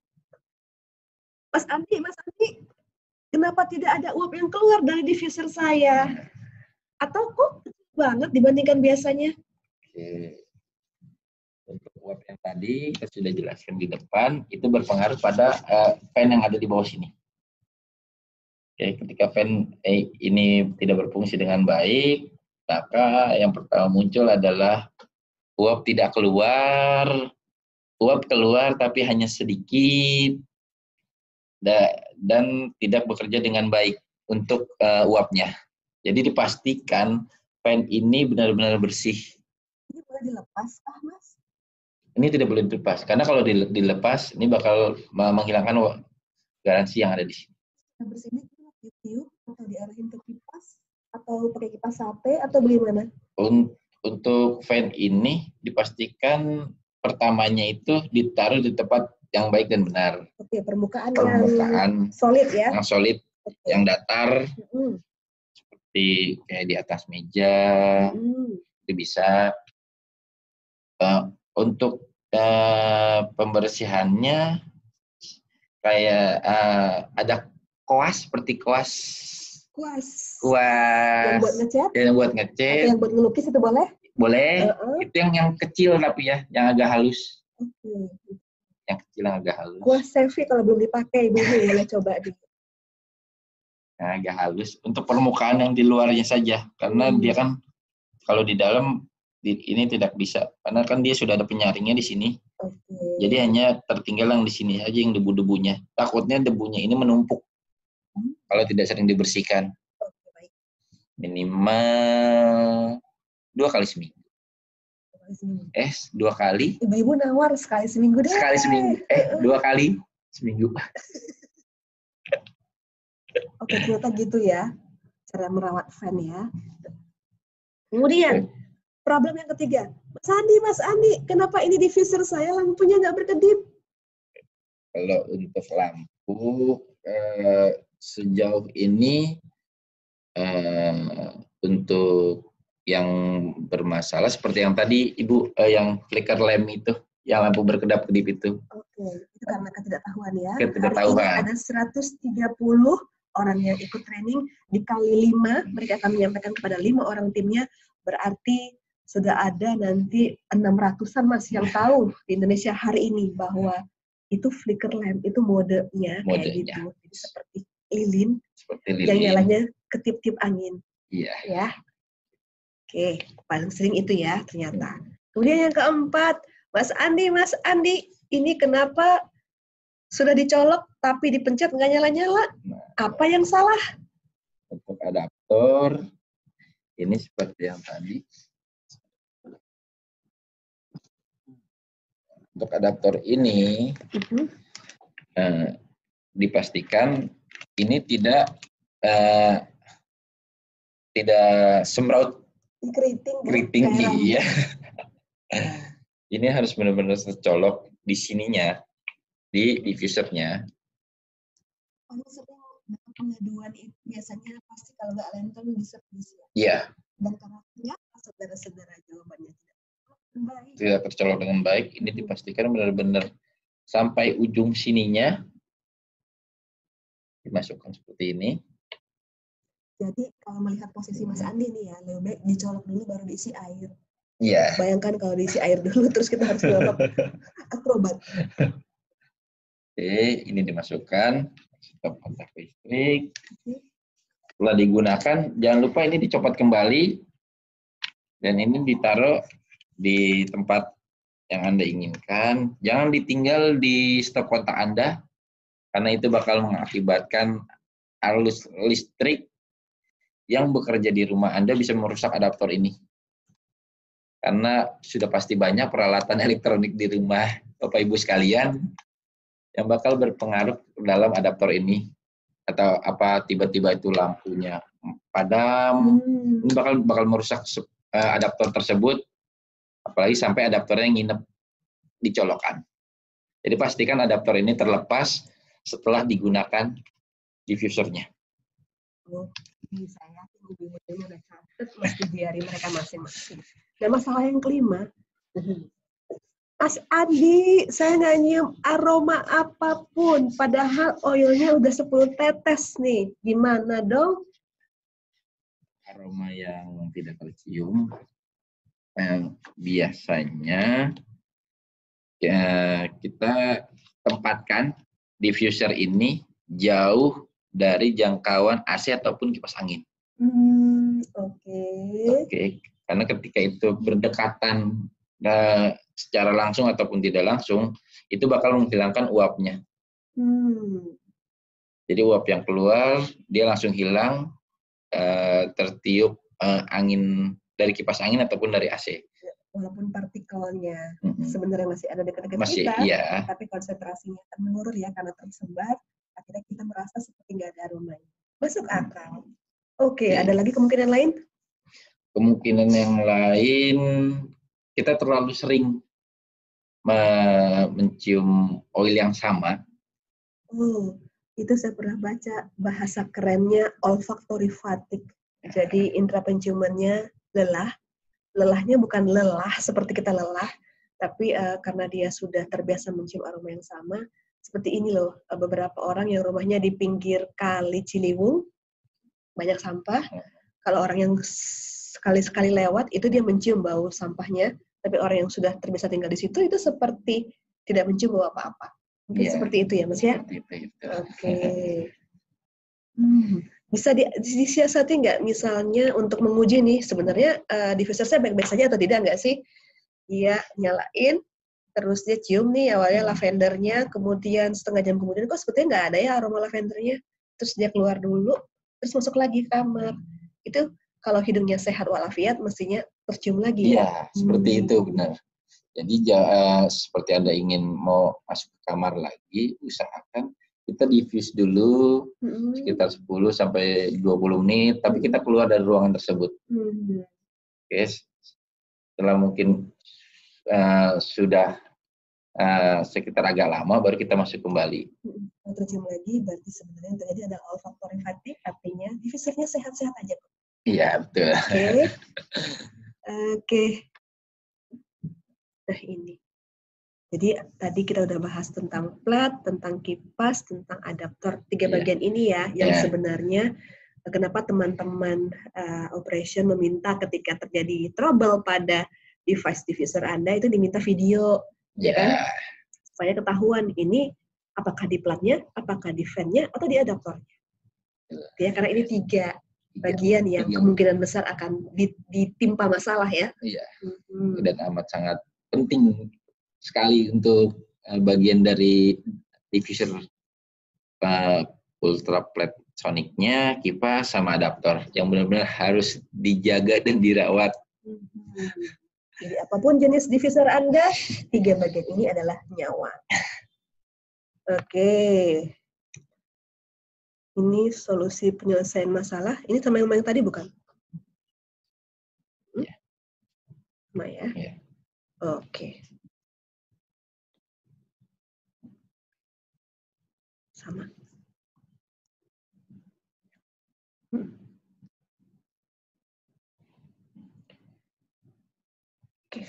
Mas Andi, Mas Andi, kenapa tidak ada uap yang keluar dari diffuser saya? Atau kok kecil banget dibandingkan biasanya? Oke. Okay. Untuk uap yang tadi kita sudah jelaskan di depan, itu berpengaruh pada uh, fan yang ada di bawah sini. Oke, ketika fan eh, ini tidak berfungsi dengan baik, maka yang pertama muncul adalah uap tidak keluar, uap keluar tapi hanya sedikit, da, dan tidak bekerja dengan baik untuk uh, uapnya. Jadi dipastikan fan ini benar-benar bersih. Ini boleh dilepas, ah Mas? Ini tidak boleh dilepas, karena kalau dilepas, ini bakal menghilangkan garansi yang ada di sini. Bersihnya ditiup atau diarahin ke kipas, atau pakai kipas sate, atau bagaimana? Untuk fan ini, dipastikan pertamanya itu ditaruh di tempat yang baik dan benar. Oke, permukaan, permukaan yang solid ya. Yang solid, okay. Yang datar, mm-hmm. seperti kayak di atas meja, mm-hmm. Itu bisa. Uh, untuk uh, pembersihannya kayak uh, ada kuas seperti kuas. Kuas. Kuas. Yang buat ngecat? Yang buat ngecat. Atau yang buat ngelukis itu boleh? Boleh. Uh-uh. Itu yang yang kecil tapi ya, yang agak halus. Oke. Okay. Yang kecil yang agak halus. Kuas Sevi kalau belum dipakai ibu boleh coba di. Yang agak halus untuk permukaan yang di luarnya saja, karena hmm. dia kan kalau di dalam di, ini tidak bisa, karena kan dia sudah ada penyaringnya di sini. Okay. Jadi hanya tertinggal yang di sini aja yang debu-debunya. Takutnya debunya ini menumpuk hmm. kalau tidak sering dibersihkan. Okay. Minimal dua kali seminggu. seminggu. Eh, dua kali. Ibu-ibu nawar sekali seminggu deh. Sekali seminggu. Eh, dua kali seminggu. Oke, ternyata gitu ya cara merawat fan ya. Kemudian problem yang ketiga, Mas Andi, Mas Andi, kenapa ini diffuser saya lampunya nggak berkedip? Kalau untuk lampu eh, sejauh ini eh, untuk yang bermasalah seperti yang tadi Ibu eh, yang flicker lamp itu, yang lampu berkedap-kedip itu. Oke, itu karena ketidaktahuan ya. Ketidaktahuan. Hari ini ada seratus tiga puluh orang yang ikut training, dikali lima, mereka akan menyampaikan kepada lima orang timnya, berarti sudah ada nanti enam ratusan Mas yang tahu di Indonesia hari ini bahwa itu flicker lamp, itu modenya, modenya. Kayak gitu. Jadi seperti lilin, seperti lilin yang nyalanya ketip-tip angin. Iya. Ya. Oke, paling sering itu ya ternyata. Kemudian yang keempat, Mas Andi, Mas Andi, ini kenapa sudah dicolok tapi dipencet nggak nyala-nyala? Nah, apa yang salah? Untuk adaptor, ini seperti yang tadi. Untuk adaptor ini, uh-huh. eh, dipastikan ini tidak eh, tidak semraut keriting, keriting iya. Ini harus benar-benar tercolok di sininya, di diffusernya. Kalau sering pengaduan itu biasanya pasti kalau nggak lantern disep-disep. Iya. Dan karenanya saudara-saudara jawabannya tidak baik. Tidak tercolok dengan baik, ini dipastikan benar-benar sampai ujung sininya dimasukkan seperti ini. Jadi kalau melihat posisi Mas Andi nih ya, lebih baik dicolok dulu baru diisi air. Iya. Bayangkan kalau diisi air dulu terus kita harus nyolok akrobat. Oke, ini dimasukkan stop kontak listrik. Setelah digunakan, jangan lupa ini dicopot kembali dan ini ditaruh di tempat yang Anda inginkan. Jangan ditinggal di stop kontak Anda karena itu bakal mengakibatkan arus listrik yang bekerja di rumah Anda bisa merusak adaptor ini. Karena sudah pasti banyak peralatan elektronik di rumah Bapak Ibu sekalian yang bakal berpengaruh dalam adaptor ini. Atau apa tiba-tiba itu lampunya padam, hmm. ini bakal bakal merusak uh, adaptor tersebut, apalagi sampai adaptornya nginep di colokan. Jadi pastikan adaptor ini terlepas setelah digunakan diffusernya. Oh, saya ibu-ibu udah catat mesti biarin mereka masing-masing. Dan masalah yang kelima, Mas Adi, saya nggak nyium aroma apapun, padahal oilnya udah sepuluh tetes nih. Gimana dong? Aroma yang tidak tercium, eh, biasanya ya, kita tempatkan diffuser ini jauh dari jangkauan A C ataupun kipas angin. Hmm, oke. Okay. Oke, okay. Karena ketika itu berdekatan Nah, secara langsung ataupun tidak langsung, itu bakal menghilangkan uapnya. Hmm. Jadi uap yang keluar, dia langsung hilang, uh, tertiup uh, angin dari kipas angin ataupun dari A C. Walaupun partikelnya mm-hmm. sebenarnya masih ada dekat-dekat masih, kita, iya. tapi konsentrasinya akan menurun ya karena tersebar, akhirnya kita merasa seperti nggak ada aromanya. Masuk akal. Oke, okay, ada lagi kemungkinan lain? Kemungkinan yang lain, kita terlalu sering me- mencium oil yang sama. Oh, itu saya pernah baca bahasa kerennya olfactory fatigue. Jadi indera penciumannya lelah. Lelahnya bukan lelah seperti kita lelah, tapi uh, karena dia sudah terbiasa mencium aroma yang sama. Seperti ini loh, beberapa orang yang rumahnya di pinggir kali Ciliwung, banyak sampah. Kalau orang yang sekali-sekali lewat, itu dia mencium bau sampahnya. Tapi orang yang sudah terbiasa tinggal di situ, itu seperti tidak mencium bau apa-apa. Mungkin Iya, seperti itu ya, Mas ya? seperti itu, itu. Oke. Hmm. Bisa di, disiasati nggak misalnya untuk menguji nih, sebenarnya uh, diffuser saya baik-baik saja atau tidak nggak sih? Dia nyalain, terus dia cium nih awalnya lavendernya, kemudian setengah jam kemudian kok sepertinya nggak ada ya aroma lavendernya. Terus dia keluar dulu, terus masuk lagi ke kamar. Itu kalau hidungnya sehat walafiat mestinya tercium lagi ya? Iya, seperti Hmm. itu benar. Jadi uh, seperti Anda ingin mau masuk ke kamar lagi, usahakan kita diffuse dulu hmm. sekitar sepuluh sampai dua puluh menit, tapi hmm. kita keluar dari ruangan tersebut. Hmm. Oke, setelah mungkin uh, sudah uh, sekitar agak lama, baru kita masuk kembali. Hmm. Kalau tercium lagi, berarti sebenarnya yang terjadi ada olfactory fatigue, artinya diffusernya sehat-sehat aja. Iya, betul. Oke. Okay. Oke. Okay. Nah ini. Jadi tadi kita udah bahas tentang plat, tentang kipas, tentang adaptor. Tiga yeah. bagian ini ya, yang yeah. sebenarnya kenapa teman-teman uh, operation meminta ketika terjadi trouble pada device diffuser Anda itu diminta video, yeah. ya kan? Supaya ketahuan ini apakah di platnya, apakah di fan-nya, atau di adaptornya. Yeah. Ya, karena ini tiga bagian yang tiga. Kemungkinan besar akan ditimpa masalah ya. Iya. Hmm. Dan amat sangat penting sekali untuk uh, bagian dari diffuser uh, ultra flat sonicnya, kipas sama adaptor yang benar-benar harus dijaga dan dirawat. Hmm. Jadi apapun jenis diffuser Anda, tiga bagian ini adalah nyawa. Oke. Ini solusi penyelesaian masalah. Ini sama yang yang tadi bukan? Hmm? Ya. Sama ya? Ya. Oke. Sama. Hmm. Oke.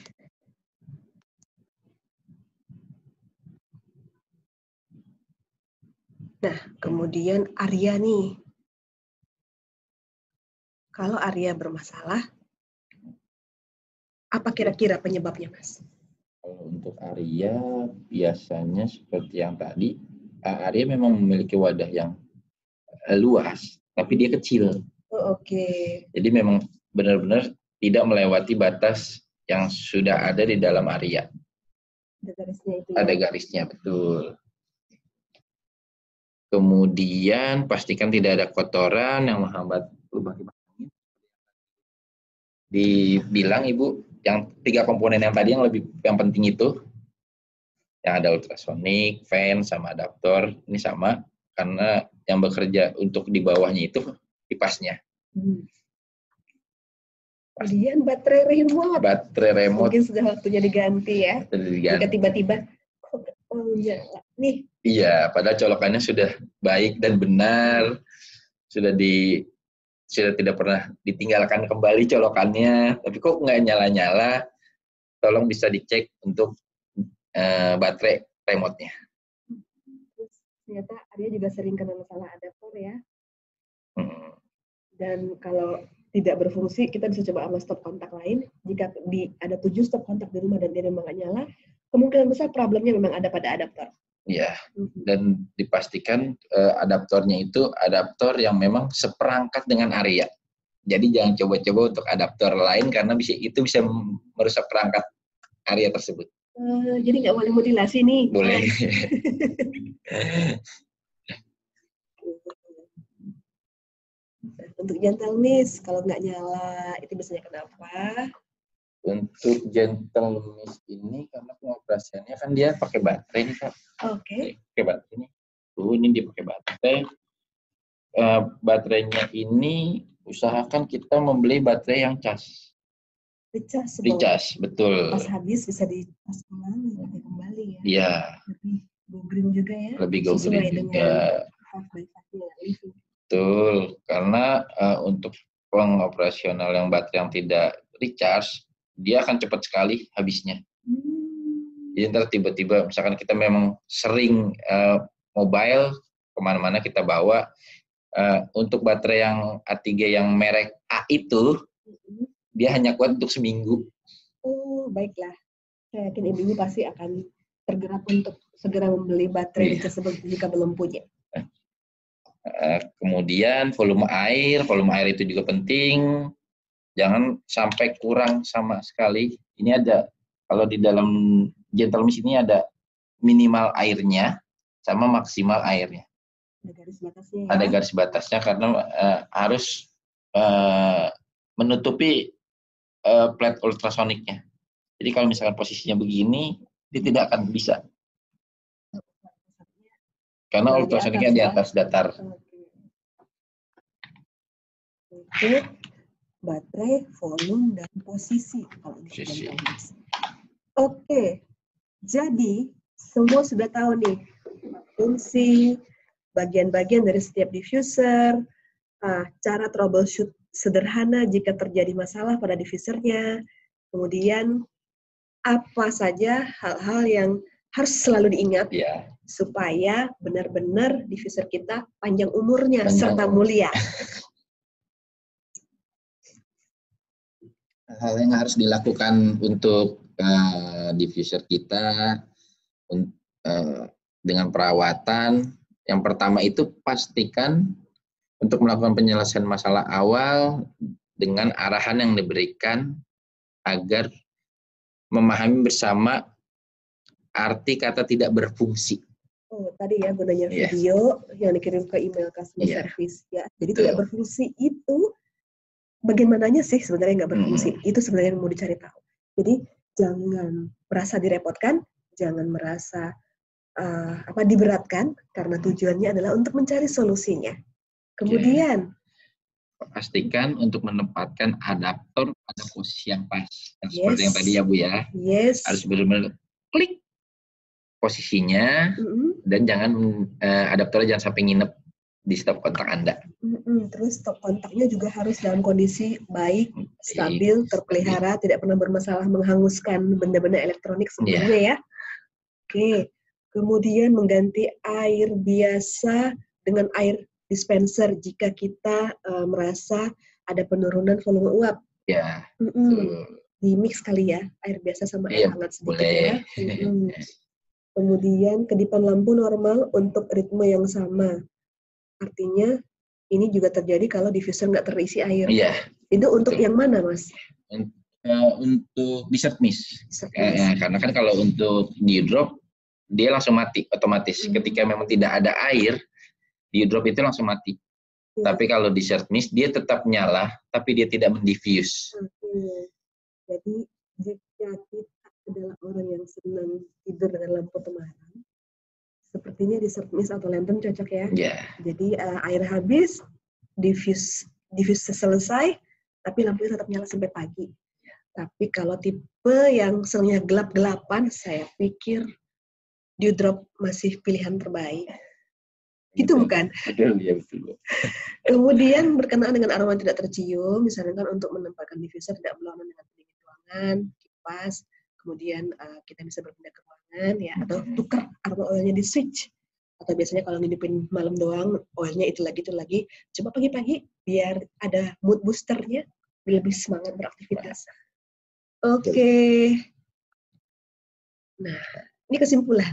Nah, kemudian area nih. Kalau area bermasalah, apa kira-kira penyebabnya, Mas? Kalau untuk area, biasanya seperti yang tadi, area memang memiliki wadah yang luas, tapi dia kecil. Oh, oke. Okay. Jadi memang benar-benar tidak melewati batas yang sudah ada di dalam area. Ada garisnya itu ya? Ada garisnya, betul. Kemudian pastikan tidak ada kotoran yang menghambat lubang kipas angin. Dibilang Ibu, yang tiga komponen yang tadi yang lebih yang penting itu, yang ada ultrasonic, fan, sama adaptor, ini sama karena yang bekerja untuk di bawahnya itu kipasnya. Hmm. Kemudian baterai remote. Baterai remote. Mungkin sudah waktunya diganti ya. Diganti. Jika tiba-tiba kok nggak mau nyala nih. Iya, padahal colokannya sudah baik dan benar, sudah di sudah tidak pernah ditinggalkan kembali colokannya, tapi kok nggak nyala-nyala. Tolong bisa dicek untuk uh, baterai remote-nya. Terus ternyata Arya juga sering kena masalah adaptor ya. Hmm. Dan kalau tidak berfungsi, kita bisa coba sama stop kontak lain. Jika di, ada tujuh stop kontak di rumah dan dia memang nggak nyala, kemungkinan besar problemnya memang ada pada adaptor. Iya, dan dipastikan uh, adaptornya itu adaptor yang memang seperangkat dengan area. Jadi jangan coba-coba untuk adaptor lain karena bisa itu bisa merusak perangkat area tersebut. Uh, jadi nggak boleh mutilasi nih. Boleh. Untuk gentle miss, kalau nggak nyala itu biasanya kenapa? Untuk gentle miss ini karena pengoperasiannya kan dia pakai baterai nih Kak. Oke. Okay. Pakai baterai nih. Tuh ini dia pakai baterai. Uh, baterainya ini usahakan kita membeli baterai yang cas. Dicas. Dicas, betul. Pas habis bisa dicas ulang. ini ya. Iya. Lebih go green juga ya. Lebih go green juga. Betul, karena uh, untuk pengoperasional yang baterai yang tidak recharge, dia akan cepat sekali habisnya. Hmm. Jadi ntar tiba-tiba, misalkan kita memang sering uh, mobile, kemana-mana kita bawa, uh, untuk baterai yang A tiga yang merek A itu, hmm. dia hanya kuat untuk seminggu. Oh, baiklah. Saya yakin ibu pasti akan tergerak untuk segera membeli baterai yeah. tersebut jika belum punya. Kemudian volume air, volume air itu juga penting. Jangan sampai kurang sama sekali. Ini ada, kalau di dalam gentle mist ini ada minimal airnya sama maksimal airnya. Ada garis batasnya ya? Ada garis batasnya karena uh, harus uh, menutupi uh, plate ultrasoniknya. Jadi kalau misalkan posisinya begini, dia tidak akan bisa. Karena ultrasoniknya di atas datar. Itu baterai, volume, dan posisi. posisi. Oke, jadi semua sudah tahu nih fungsi, bagian-bagian dari setiap diffuser, uh, cara troubleshoot sederhana jika terjadi masalah pada diffusernya, kemudian apa saja hal-hal yang harus selalu diingat yeah. supaya benar-benar diffuser kita panjang umurnya panjang serta mulia. Hal yang harus dilakukan untuk uh, diffuser kita uh, dengan perawatan, yang pertama itu pastikan untuk melakukan penyelesaian masalah awal dengan arahan yang diberikan agar memahami bersama arti kata tidak berfungsi. Oh, tadi ya gunanya yeah. video yang dikirim ke email customer yeah. service ya. Jadi Betul. Tidak berfungsi itu bagaimananya sih sebenarnya nggak berfungsi. Hmm. Itu sebenarnya yang mau dicari tahu. Jadi jangan merasa direpotkan, jangan merasa uh, apa diberatkan karena tujuannya adalah untuk mencari solusinya. Kemudian yeah. pastikan untuk menempatkan adaptor pada posisi yang pas. Yang yes. Seperti yang tadi ya Bu ya. Yes. Harus benar-benar klik posisinya mm-hmm. dan jangan uh, adaptornya jangan sampai nginep di stop kontak Anda. Mm-hmm. Terus stop kontaknya juga harus dalam kondisi baik, baik stabil, terpelihara, stabil. Tidak pernah bermasalah menghanguskan benda-benda elektronik sebelumnya yeah. ya. Oke, kemudian mengganti air biasa dengan air dispenser jika kita uh, merasa ada penurunan volume uap. Ya. Yeah. Mm-hmm. Di mix kali ya, air biasa sama air yeah, hangat sedikit boleh. Ya. Mm-hmm. Kemudian kedipan lampu normal untuk ritme yang sama. Artinya ini juga terjadi kalau diffuser nggak terisi air. Iya. Itu untuk betul. Yang mana, Mas? Untuk, uh, untuk desert mist. Uh, karena kan kalau untuk dew-drop dia langsung mati otomatis. Hmm. Ketika memang tidak ada air, dew-drop itu langsung mati. Hmm. Tapi kalau desert mist dia tetap nyala, tapi dia tidak mendiffuse. Hmm. Jadi jika kita adalah orang yang senang tidur dengan lampu temaram, sepertinya desert mist atau lantern cocok ya. Yeah. Jadi uh, air habis, diffuse diffuse selesai, tapi lampunya tetap nyala sampai pagi. Yeah. Tapi kalau tipe yang senangnya gelap-gelapan, saya pikir dew-drop masih pilihan terbaik. Gitu betul, bukan? Betul, ya betul. Kemudian berkenaan dengan aroma tidak tercium, misalnya kan untuk menempatkan diffuser tidak berlawanan dengan pendingin ruangan, kipas. Kemudian uh, kita bisa berpindah ke ruangan ya atau tukar aroma oilnya di switch atau biasanya kalau ngidupin malam doang oilnya itu lagi itu lagi coba pagi-pagi biar ada mood boosternya biar lebih semangat beraktivitas. Oke, okay. Nah ini kesimpulan.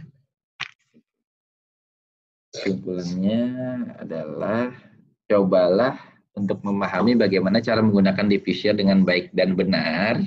Kesimpulannya adalah cobalah untuk memahami bagaimana cara menggunakan diffuser dengan baik dan benar.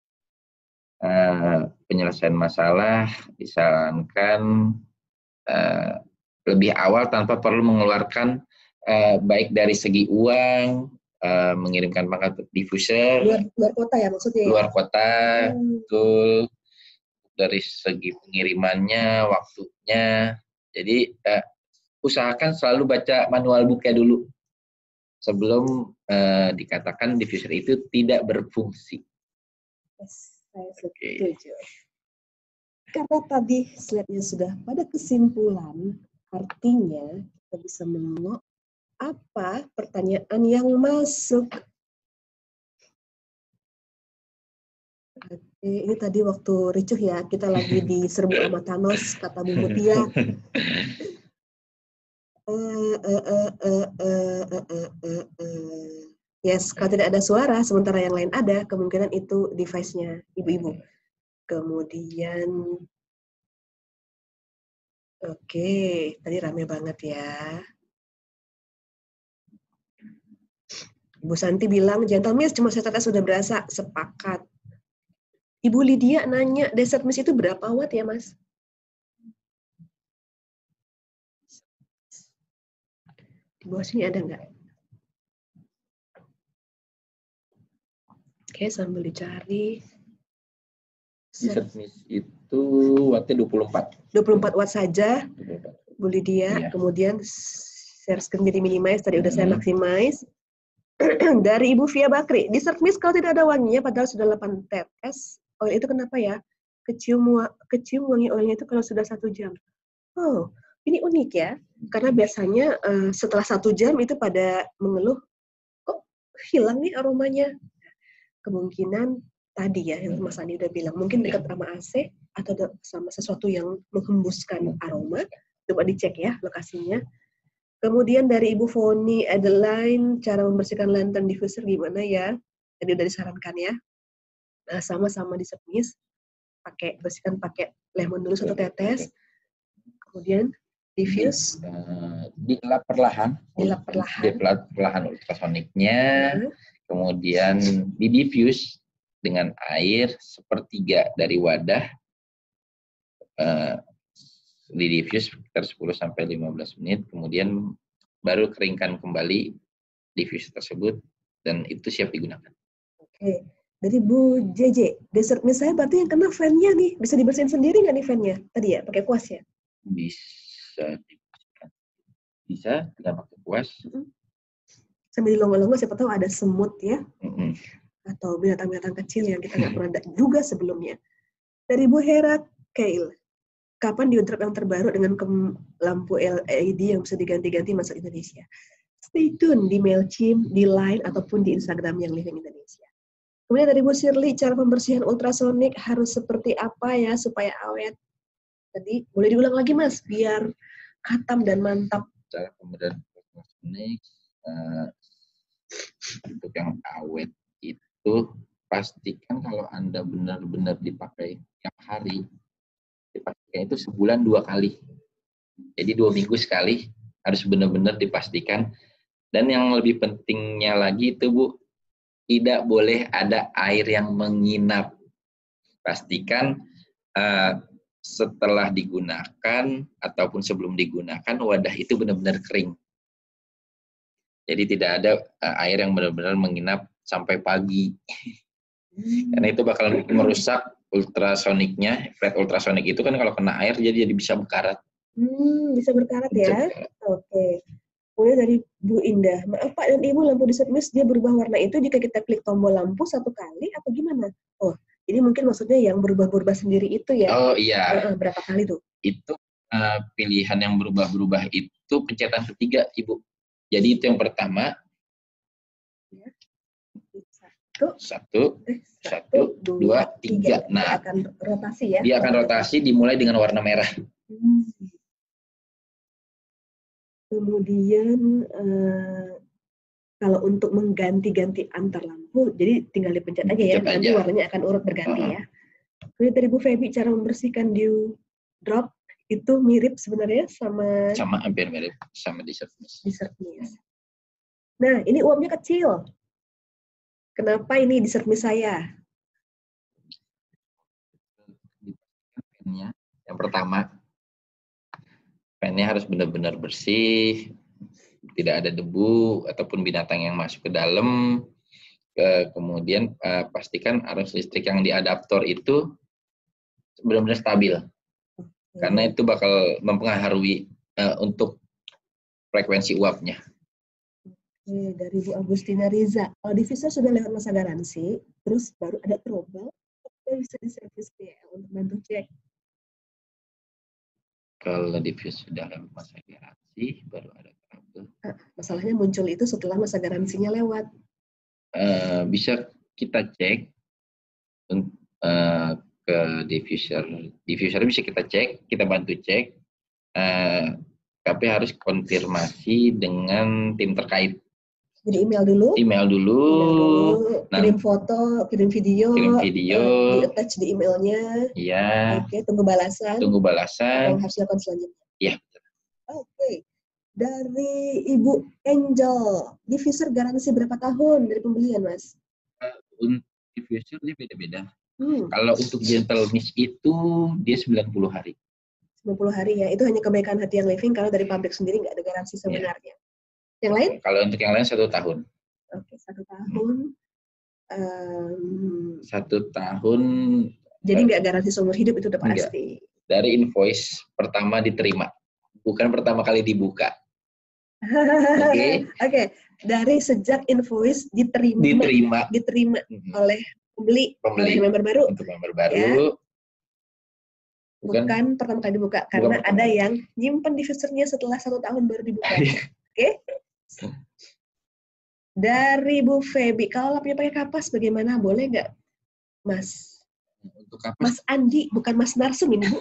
Uh, penyelesaian masalah disarankan uh, lebih awal tanpa perlu mengeluarkan uh, baik dari segi uang, uh, mengirimkan pangkat diffuser luar, luar kota ya maksudnya luar kota hmm. betul, dari segi pengirimannya, waktunya. Jadi uh, usahakan selalu baca manual booknya dulu sebelum uh, dikatakan diffuser itu tidak berfungsi. Yes. Saya setuju. Karena tadi slide-nya sudah pada kesimpulan, artinya kita bisa mengenal apa pertanyaan yang masuk. Oke, ini tadi waktu ricuh ya, kita lagi diserbu sama Thanos, kata Bu Mutia. Uh, uh, uh, uh, uh, uh, uh, uh, uh. Yes, kalau tidak ada suara, sementara yang lain ada, kemungkinan itu device-nya ibu-ibu. Kemudian, oke, okay, tadi rame banget ya. Ibu Santi bilang, gentle miss, cuma saya tetes sudah berasa, sepakat. Ibu Lydia nanya, desert miss itu berapa watt ya, Mas? Di bawah sini ada nggak? Oke, sambil dicari. Desert miss itu wattnya dua puluh empat. dua puluh empat watt saja, dua puluh empat. Bu Lydia. Iya. Kemudian share screen jadi minimize, tadi hmm. udah saya maximize. Dari Ibu Via Bakri, desert miss kalau tidak ada wanginya, padahal sudah delapan tetes, oil itu kenapa ya? Kecium, kecium wangi oilnya itu kalau sudah satu jam. Oh, ini unik ya, karena biasanya uh, setelah satu jam itu pada mengeluh, kok hilang nih aromanya. Kemungkinan tadi ya, yang Mas Andi udah bilang, mungkin dekat sama A C, atau sama sesuatu yang menghembuskan aroma. Coba dicek ya lokasinya. Kemudian dari Ibu Foni Adeline, cara membersihkan lantern diffuser gimana ya? Tadi udah disarankan ya. Nah, sama-sama di semis, pakai bersihkan pakai lemon dulu satu tetes. Kemudian diffuse, uh, dilap perlahan, dilap perlahan, dilap perlahan ultrasoniknya, uh-huh. Kemudian di diffuse dengan air sepertiga dari wadah, uh, di diffuse sekitar sepuluh sampai lima belas menit, kemudian baru keringkan kembali diffuse tersebut dan itu siap digunakan. Oke, dari Bu J J, desert miss saya berarti yang kena fan-nya nih, bisa dibersihin sendiri nggak nih fan-nya? Tadi ya, pakai kuas ya? Bisa dibersihkan. Bisa, tidak pakai kuas. Mm-hmm. Sambil dilonggo-longgo, siapa tahu ada semut ya, mm-hmm. atau binatang-binatang kecil yang kita nggak pernah juga sebelumnya. Dari Bu Hera Kail, kapan diudrap yang terbaru dengan lampu L E D yang bisa diganti-ganti masuk Indonesia? Stay tune di MailChimp, di Line, ataupun di Instagram yang Living Indonesia. Kemudian dari Bu Shirley, cara pembersihan ultrasonik harus seperti apa ya supaya awet? Tadi boleh diulang lagi Mas, biar khatam dan mantap. Cara pembersihan ultrasonik uh, untuk yang awet itu pastikan kalau Anda benar-benar dipakai tiap hari, dipakai itu sebulan dua kali. Jadi dua minggu sekali harus benar-benar dipastikan. Dan yang lebih pentingnya lagi itu Bu, tidak boleh ada air yang menginap. Pastikan uh, setelah digunakan ataupun sebelum digunakan wadah itu benar-benar kering. Jadi tidak ada uh, air yang benar-benar menginap sampai pagi. Hmm. Karena itu bakal merusak ultrasoniknya. Flat ultrasonik itu kan kalau kena air jadi jadi bisa berkarat. Hmm, bisa berkarat ya? Oke. Okay. Kemudian dari Bu Indah, maaf Pak dan Ibu, lampu desert miss dia berubah warna itu jika kita klik tombol lampu satu kali atau gimana? Oh, ini mungkin maksudnya yang berubah-berubah sendiri itu ya? Oh iya. Uh, berapa kali tuh? Itu uh, pilihan yang berubah-berubah itu pencetan ketiga Ibu. Jadi itu yang pertama. Ya. Satu, satu, eh, satu, dua, dua tiga. tiga. Nah, dia akan rotasi ya? Dia akan rotasi dimulai dengan warna merah. Hmm. Kemudian uh, kalau untuk mengganti-ganti antar lampu, jadi tinggal dipencet aja ya, nanti aja. Warnanya akan urut berganti uh-huh. ya. Kemudian dari Bu Feby, cara membersihkan dew drop itu mirip sebenarnya sama sama hampir mirip sama desert miss. Desert miss. Nah, ini uapnya kecil. Kenapa ini desert miss saya? Yang pertama, pennya harus benar-benar bersih, tidak ada debu ataupun binatang yang masuk ke dalam. Kemudian uh, pastikan arus listrik yang di adaptor itu benar-benar stabil, hmm. karena itu bakal mempengaruhi uh, untuk frekuensi uapnya. Oke, dari Bu Agustina Riza, kalau diffuser sudah lewat masa garansi, terus baru ada trouble, apa bisa diservis P L untuk bantu cek? Kalau diffuse sudah lewat masa garansi, baru ada trouble. Ah, masalahnya muncul itu setelah masa garansinya lewat. Uh, bisa kita cek uh, ke diffuser. Diffuser bisa kita cek, kita bantu cek. Uh, tapi harus konfirmasi dengan tim terkait. Jadi email dulu. Email dulu. Email dulu kirim foto, kirim video. Kirim video. Uh, di attach di emailnya. Iya. Oke, okay, tunggu balasan. Tunggu balasan. Apa yang harus dilakukan selanjutnya? Iya. Oke. Okay. Dari Ibu Angel, diffuser garansi berapa tahun dari pembelian, Mas? Uh, untuk diffuser dia beda-beda. Hmm. Kalau untuk gentle mist itu dia sembilan puluh hari. sembilan puluh hari ya, itu hanya kebaikan hati yang living, kalau dari pabrik sendiri nggak ada garansi sebenarnya. Ya. Yang lain? Kalau untuk yang lain satu tahun. Oke, satu tahun. Um, satu tahun. Jadi nggak garansi seumur hidup, itu udah pasti. Enggak. Dari invoice pertama diterima, bukan pertama kali dibuka. Oke. Okay. Oke, okay. Dari sejak invoice diterima, diterima, diterima mm-hmm. oleh pembeli, pembeli, oleh member baru. Untuk member baru. Ya. Bukan, bukan pertama kali dibuka, karena bukan ada yang nyimpen diffusernya setelah satu tahun baru dibuka. Oke? Okay? Dari Bu Febi, kalau lapnya pakai kapas bagaimana? Boleh nggak, Mas? Untuk kapas? Mas Andi, bukan Mas Narsum ini, Bu.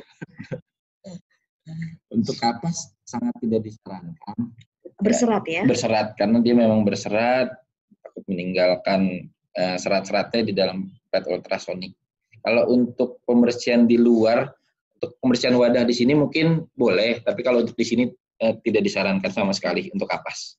Untuk kapas sangat tidak disarankan. Berserat ya? Berserat, karena dia memang berserat, takut meninggalkan uh, serat-seratnya di dalam pet ultrasonik. Kalau untuk pembersihan di luar, untuk pembersihan wadah di sini mungkin boleh, tapi kalau untuk di sini eh, tidak disarankan sama sekali untuk kapas.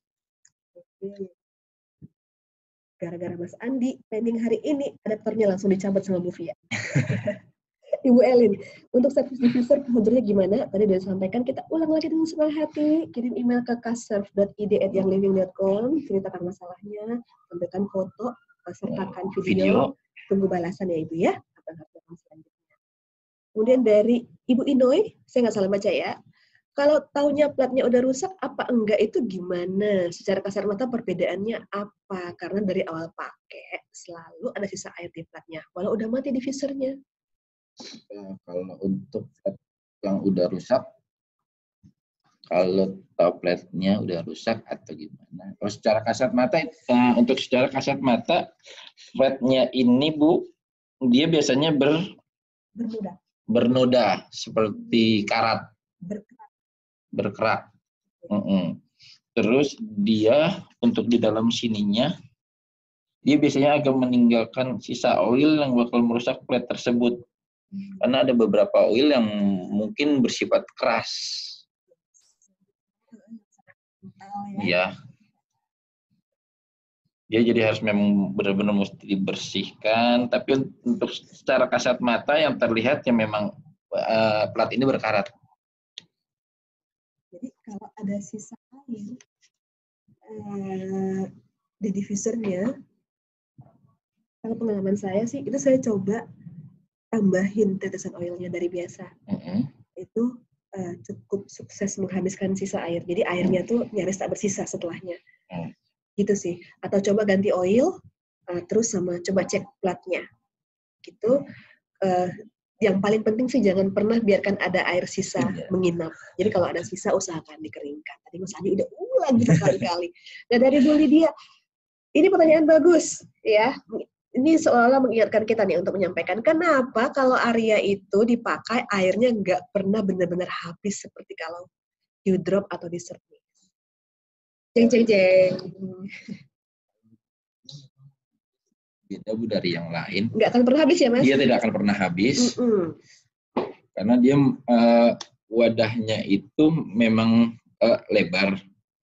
Gara-gara Mas Andi, pending hari ini, adaptornya langsung dicabut sama Bu Fia. Ibu Elin, untuk service diffuser procedure-nya gimana? Tadi sudah disampaikan, kita ulang lagi dengan senang hati. Kirim email ke kasserv dot i d at young living dot com, ceritakan masalahnya, sampaikan foto, sertakan video, video, tunggu balasan ya Ibu ya. Apa yang harus dilakukan selanjutnya? Kemudian dari Ibu Inoy, saya nggak salah baca ya, kalau taunya platnya udah rusak, apa enggak itu gimana? Secara kasar mata perbedaannya apa? Karena dari awal pakai, selalu ada sisa air di platnya, walau udah mati diffusernya. Nah, kalau untuk plat yang udah rusak, kalau tahu platnya udah rusak atau gimana? Kalau secara kasat mata, uh, untuk secara kasat mata, platnya ini Bu, dia biasanya ber bernoda. bernoda seperti karat, berkerak, berkerak. Mm-mm. Terus dia untuk di dalam sininya, dia biasanya agak meninggalkan sisa oil yang bakal merusak plat tersebut. Hmm. Karena ada beberapa oil yang mungkin bersifat keras. Iya. Dia jadi harus memang benar-benar mesti dibersihkan, tapi untuk secara kasat mata yang terlihat ya memang uh, plat ini berkarat. Jadi kalau ada sisa air uh, di diffusernya, kalau pengalaman saya sih, itu saya coba tambahin tetesan oilnya dari biasa. Mm-hmm. Itu uh, cukup sukses menghabiskan sisa air. Jadi airnya tuh nyaris tak bersisa setelahnya. Mm. Gitu sih. Atau coba ganti oil, uh, terus sama coba cek platnya. Gitu. Uh, yang paling penting sih jangan pernah biarkan ada air sisa yeah. menginap. Jadi kalau ada sisa usahakan dikeringkan. Tadi Mas Andi udah ulang berkali-kali. Nah dari Bu Lydia, ini pertanyaan bagus ya. Ini seolah-olah mengingatkan kita nih untuk menyampaikan kenapa kalau area itu dipakai airnya nggak pernah benar-benar habis seperti kalau dew drop atau dessert mix. Jeng jeng jeng. Beda Bu dari yang lain. Nggak akan pernah habis ya Mas? Dia tidak akan pernah habis. Mm-mm. Karena dia uh, wadahnya itu memang uh, lebar.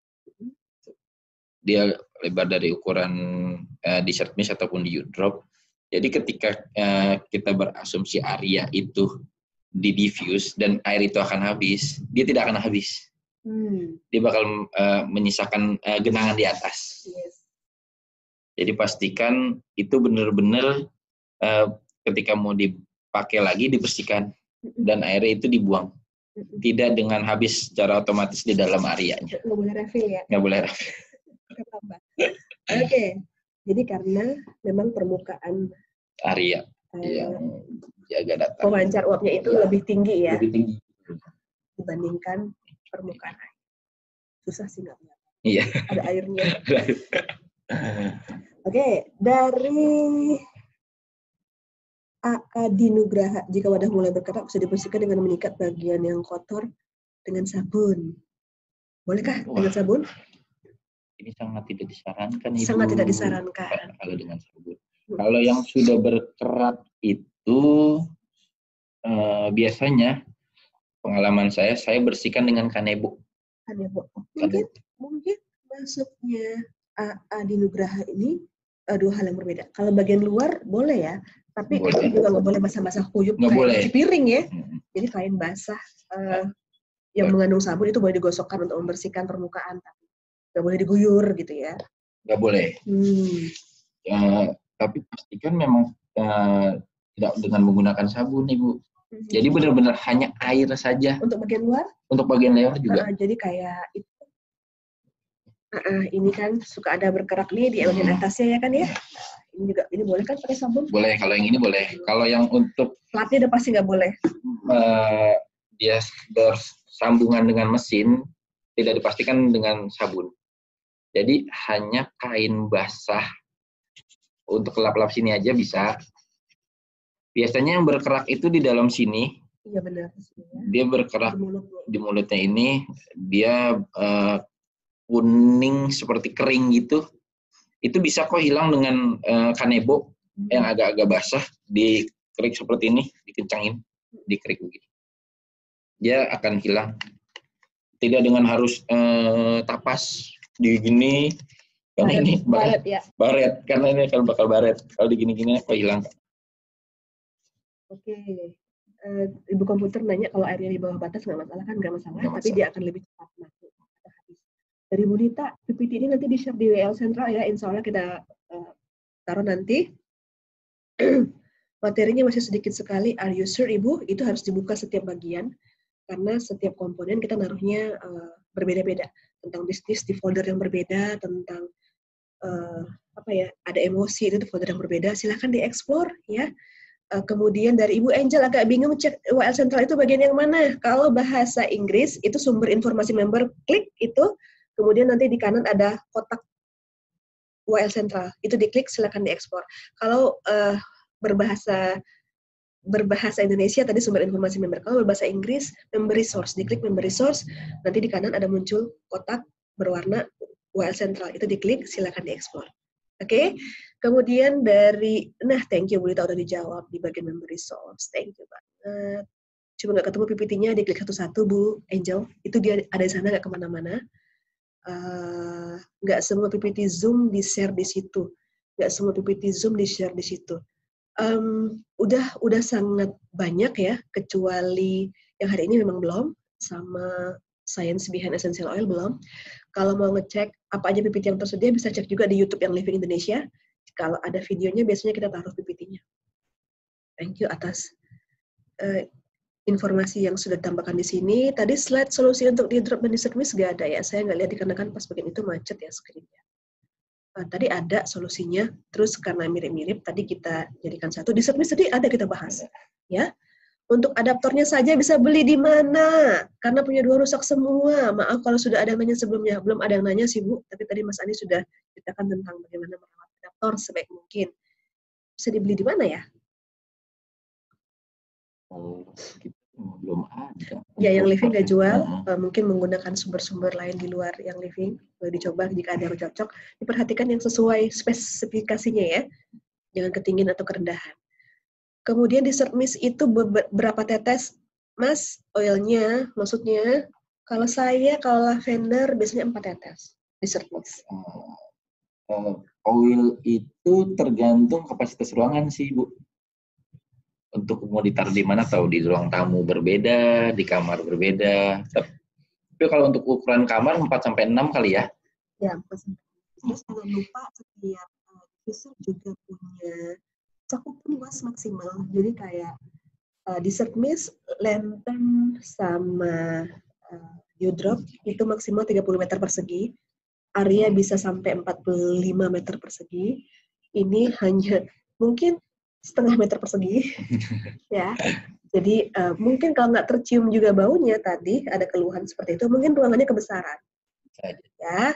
Dia lebar dari ukuran uh, dessert mist ataupun dew drop. Jadi ketika uh, kita berasumsi area itu di diffuse dan air itu akan habis, dia tidak akan habis. Hmm. Dia bakal uh, menyisakan uh, genangan di atas. Yes. Jadi pastikan itu benar-benar uh, ketika mau dipakai lagi dibersihkan mm-hmm. dan airnya itu dibuang. Mm-hmm. Tidak dengan habis secara otomatis di dalam areanya. Nggak boleh refill ya? Nggak boleh refill. Oke, okay. Jadi karena memang permukaan area uh, yang jaga data. Pemancar uapnya itu ya, lebih tinggi ya? Lebih tinggi. dibandingkan permukaan air. Susah sih nggak? Iya. Ada airnya. Oke, dari A A Dinugraha, jika wadah mulai berkerak bisa dibersihkan dengan menyikat bagian yang kotor dengan sabun. Bolehkah Wah, dengan sabun? Ini sangat tidak disarankan, Ibu. Sangat tidak disarankan. Kalau dengan sabun. Hmm. Kalau yang sudah berkerak itu eh, biasanya pengalaman saya, saya bersihkan dengan kanebo. Kanebo. Mungkin, mungkin maksudnya A A Dinugraha ini uh, dua hal yang berbeda. Kalau bagian luar boleh ya, tapi boleh. Itu juga nggak boleh basah-basah kuyup nggak kayak boleh. cuci piring ya. Hmm. Jadi kain basah uh, yang boleh. Mengandung sabun itu boleh digosokkan untuk membersihkan permukaan, tapi nggak boleh diguyur gitu ya. Nggak boleh. Hmm. Uh, tapi pastikan memang uh, tidak dengan menggunakan sabun, Ibu. Hmm. Jadi benar-benar hanya air saja. Untuk bagian luar? Untuk bagian luar juga. Uh, jadi kayak itu. Uh, uh, ini kan suka ada berkerak nih di bagian atasnya ya kan ya. Ini juga, ini boleh kan pakai sabun? Boleh, kalau yang ini boleh. Hmm. Kalau yang untuk platnya udah pasti nggak boleh. Uh, dia bersambungan dengan mesin tidak dipastikan dengan sabun. Jadi hanya kain basah untuk lap-lap sini aja bisa. Biasanya yang berkerak itu di dalam sini. Iya benar. Dia berkerak di mulutnya, di mulutnya ini. Dia uh, kuning seperti kering gitu. Itu bisa kok hilang dengan uh, kanebo hmm. yang agak-agak basah, dikerik seperti ini, dikencangin, dikerik begitu. Dia akan hilang. Tidak dengan harus uh, tapas di gini. Karena baret, ini baret, baret ya. Baret, karena ini kalau bakal baret. Kalau digini-gini kok hilang. Oke. Uh, Ibu komputer nanya kalau airnya di bawah batas nggak masalah kan? Nggak masalah, nggak tapi masalah. Dia akan lebih cepat mati. Dari Bu Dita, P P T ini nanti di-share di W L Central ya, insya Allah kita uh, taruh nanti. Materinya masih sedikit sekali, are you sure Ibu? Itu harus dibuka setiap bagian, karena setiap komponen kita naruhnya uh, berbeda-beda. Tentang bisnis di folder yang berbeda, tentang uh, apa ya, ada emosi itu di folder yang berbeda, silahkan dieksplor ya. Uh, kemudian dari Ibu Angel agak bingung cek W L Central itu bagian yang mana. Kalau bahasa Inggris, itu sumber informasi member, klik itu. Kemudian nanti di kanan ada kotak W L Central, itu diklik silakan diekspor. Kalau uh, berbahasa berbahasa Indonesia tadi sumber informasi member. Kalau berbahasa Inggris member resource, diklik member resource, nanti di kanan ada muncul kotak berwarna W L Central, itu diklik silakan diekspor. Oke, okay? Kemudian dari, nah thank you Bu Lita udah dijawab di bagian member resource, thank you banget. Cuma nggak ketemu P P T-nya, diklik satu-satu Bu Angel, itu dia ada di sana nggak kemana-mana. Nggak uh, semua P P T Zoom di-share di situ, nggak semua P P T Zoom di-share di situ. Um, udah udah sangat banyak ya, kecuali yang hari ini memang belum, sama Science Behind Essential Oil belum. Kalau mau ngecek apa aja P P T yang tersedia, bisa cek juga di YouTube yang Living Indonesia. Kalau ada videonya, biasanya kita taruh P P T-nya. Thank you atas uh, informasi yang sudah ditambahkan di sini. Tadi slide solusi untuk di drop dan di submit nggak ada ya. Saya nggak lihat dikarenakan pas bagian itu macet ya screen-nya. Nah, tadi ada solusinya. Terus karena mirip-mirip, tadi kita jadikan satu. Di submit tadi ada kita bahas. Ya. Untuk adaptornya saja bisa beli di mana? Karena punya dua rusak semua. Maaf kalau sudah ada yang nanya sebelumnya. Belum ada yang nanya sih Bu. Tapi tadi Mas Ani sudah ceritakan tentang bagaimana merawat adaptor sebaik mungkin. Bisa dibeli di mana ya? Oh, gitu. Belum ada. Ya, yang Living nggak jual, uh, mungkin menggunakan sumber-sumber lain di luar yang Living. Boleh dicoba jika ada yang cocok. Diperhatikan yang sesuai spesifikasinya ya, jangan ketinggian atau kerendahan. Kemudian di Surtmis itu berapa tetes, Mas, oilnya? Maksudnya, kalau saya, kalau lavender biasanya empat tetes di Surtmis. Uh, oil itu tergantung kapasitas ruangan sih, Bu. Untuk mau ditaruh di mana tahu, di ruang tamu berbeda, di kamar berbeda. Tapi kalau untuk ukuran kamar empat sampai enam kali ya. Ya, empat sampai enam. Terus jangan lupa setiap uh, user juga punya cakupan luas maksimal. Jadi kayak uh, di Surtmis, lantern sama uh, dewdrop itu maksimal tiga puluh meter persegi. Area bisa sampai empat puluh lima meter persegi. Ini hanya mungkin setengah meter persegi, ya. Jadi uh, mungkin kalau nggak tercium juga baunya tadi, ada keluhan seperti itu, mungkin ruangannya kebesaran. Ya.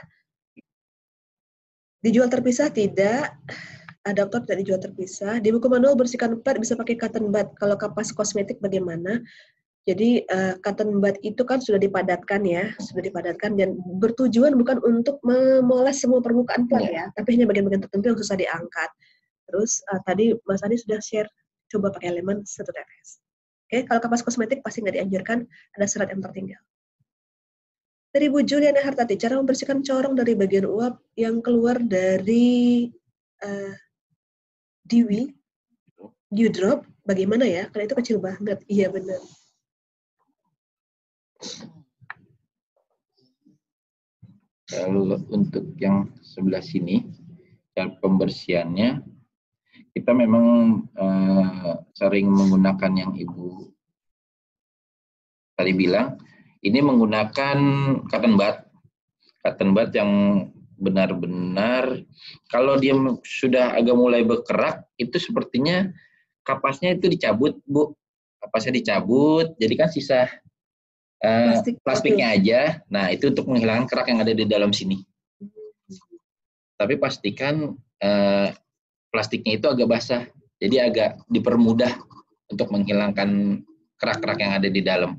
Dijual terpisah tidak, adaptor tidak dijual terpisah. Di buku manual bersihkan plat bisa pakai cotton bud. Kalau kapas kosmetik bagaimana? Jadi uh, cotton bud itu kan sudah dipadatkan ya, sudah dipadatkan dan bertujuan bukan untuk memoles semua permukaan plat ya, tapi hanya bagian-bagian tertentu yang susah diangkat. Terus uh, tadi Mas Adi sudah share coba pakai lemon satu tetes. Oke, kalau kapas kosmetik pasti nggak dianjurkan, ada serat yang tertinggal. Dari Bu Juliana Hartati, cara membersihkan corong dari bagian uap yang keluar dari uh, diwi, dew drop, bagaimana ya? Karena itu kecil banget. Iya benar. Kalau untuk yang sebelah sini, cara pembersihannya, kita memang uh, sering menggunakan yang Ibu tadi bilang, ini menggunakan cotton bud. Cotton bud yang benar-benar, kalau dia sudah agak mulai berkerak, itu sepertinya kapasnya itu dicabut, Bu. Kapasnya dicabut, jadi kan sisa uh, Plastik, plastiknya itu aja. Nah, itu untuk menghilangkan kerak yang ada di dalam sini. Tapi pastikan uh, plastiknya itu agak basah, jadi agak dipermudah untuk menghilangkan kerak-kerak yang ada di dalam.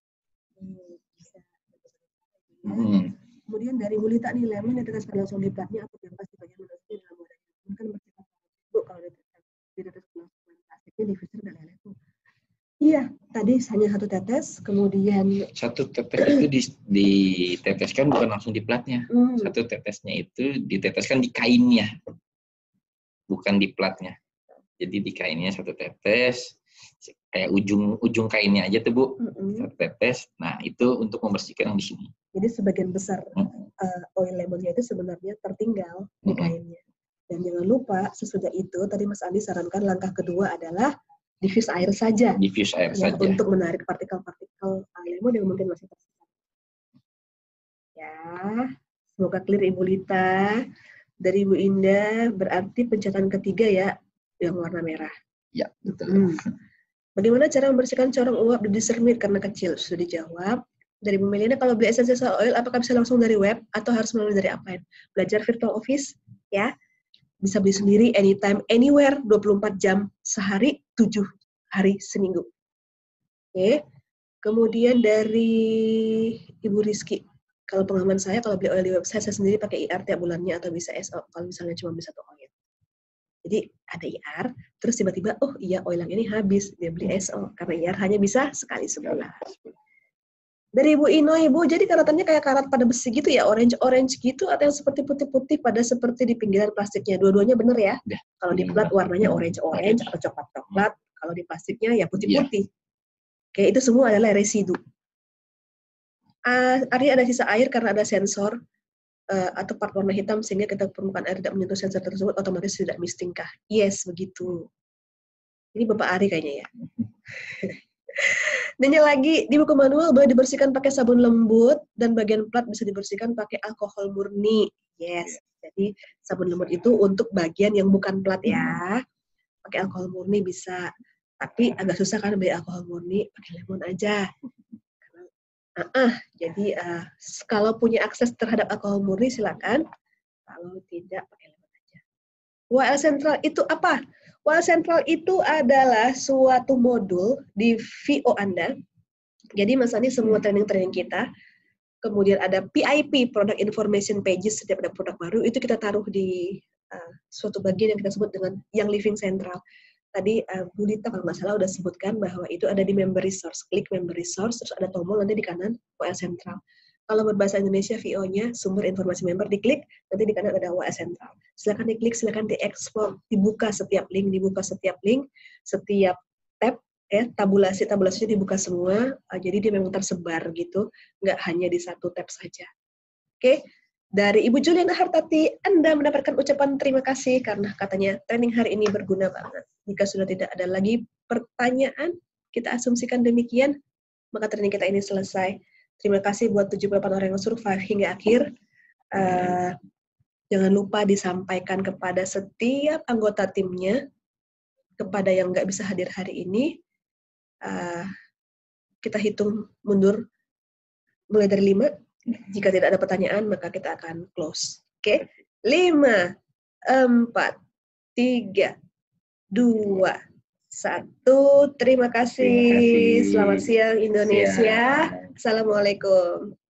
Hmm. Kemudian dari Wulita nih, lemon ditetes pada langsung di platnya atau yang pasti bagian manusia dalam wadahnya. Mungkin bersihkan Bu kalau ditetes plastiknya diffuser dan lain-lain tuh. Iya, tadi hanya satu tetes, kemudian satu tetes itu diteteskan bukan langsung di platnya. Hmm. Satu tetesnya itu diteteskan di kainnya, bukan di platnya. Jadi di kainnya satu tetes, kayak ujung ujung kainnya aja tuh Bu, mm-hmm. satu tetes. Nah itu untuk membersihkan yang di sini. Jadi sebagian besar mm-hmm. uh, oil lemonnya itu sebenarnya tertinggal mm-hmm. di kainnya. Dan jangan lupa sesudah itu tadi Mas Andi sarankan langkah kedua adalah diffuse air saja. Diffuse air ya, saja. Untuk menarik partikel-partikel lemon yang mungkin masih tersisa. Ya, semoga clear Ibu Lita. Dari Ibu Indah berarti pencetatan ketiga ya yang warna merah. Ya, betul. Hmm. Bagaimana cara membersihkan corong uap di disermit karena kecil? Sudah dijawab. Dari Bu Melina, kalau beli essential oil, apakah bisa langsung dari web atau harus melalui dari apa? Belajar virtual office, ya. Bisa beli sendiri anytime, anywhere, dua puluh empat jam sehari, tujuh hari seminggu. Oke. Kemudian dari Ibu Rizky, kalau pengalaman saya, kalau beli oil di website, saya sendiri pakai I R tiap bulannya atau bisa S O kalau misalnya cuma beli satu oil. Jadi ada I R, terus tiba-tiba, oh iya oil yang ini habis, dia beli S O, karena I R hanya bisa sekali sebulan. Dari Ibu Ino, Ibu, jadi karatannya kayak karat pada besi gitu ya, orange-orange gitu, atau yang seperti putih-putih pada seperti di pinggiran plastiknya. Dua-duanya benar ya? ya. Kalau di plat warnanya orange-orange atau coklat-coklat, kalau di plastiknya ya putih-putih. Ya. Oke, itu semua adalah residu. Uh, artinya ada sisa air karena ada sensor uh, atau part warna hitam sehingga ketika permukaan air tidak menyentuh sensor tersebut otomatis tidak mistingkah. Yes, begitu. Ini Bapak Ari kayaknya ya. Dan yang lagi di buku manual boleh dibersihkan pakai sabun lembut dan bagian plat bisa dibersihkan pakai alkohol murni. Yes. Jadi sabun lembut itu untuk bagian yang bukan plat ya. Pakai alkohol murni bisa. Tapi agak susah kan beli alkohol murni, pakai lemon aja. Uh, uh, jadi uh, kalau punya akses terhadap alkohol murni silakan, kalau tidak pakai lemon aja. W L Central itu apa? W L Central itu adalah suatu modul di V O Anda. Jadi Mas Andi semua training-training kita, kemudian ada P I P Product Information Pages setiap ada produk baru itu kita taruh di uh, suatu bagian yang kita sebut dengan yang Living Central. Tadi uh, Bu Lita kalau nggak salah udah sebutkan bahwa itu ada di member resource. Klik member resource, terus ada tombol nanti di kanan W L Central. Kalau berbahasa Indonesia V O-nya, sumber informasi member, diklik, nanti di kanan ada W L Central. Silakan diklik, silakan diekspor, dibuka setiap link, dibuka setiap link, setiap tab, ya, tabulasi, tabulasinya dibuka semua, uh, jadi dia memang tersebar gitu, nggak hanya di satu tab saja. Oke. Dari Ibu Juliana Hartati, Anda mendapatkan ucapan terima kasih karena katanya training hari ini berguna banget. Jika sudah tidak ada lagi pertanyaan, kita asumsikan demikian, maka training kita ini selesai. Terima kasih buat tujuh puluh delapan orang yang survive hingga akhir. Uh, jangan lupa disampaikan kepada setiap anggota timnya, kepada yang nggak bisa hadir hari ini, uh, kita hitung mundur mulai dari lima. Jika tidak ada pertanyaan, maka kita akan close. Oke? Okay? Lima, empat, tiga, dua, satu. Terima kasih. Terima kasih. Selamat siang Indonesia. Siang. Assalamualaikum.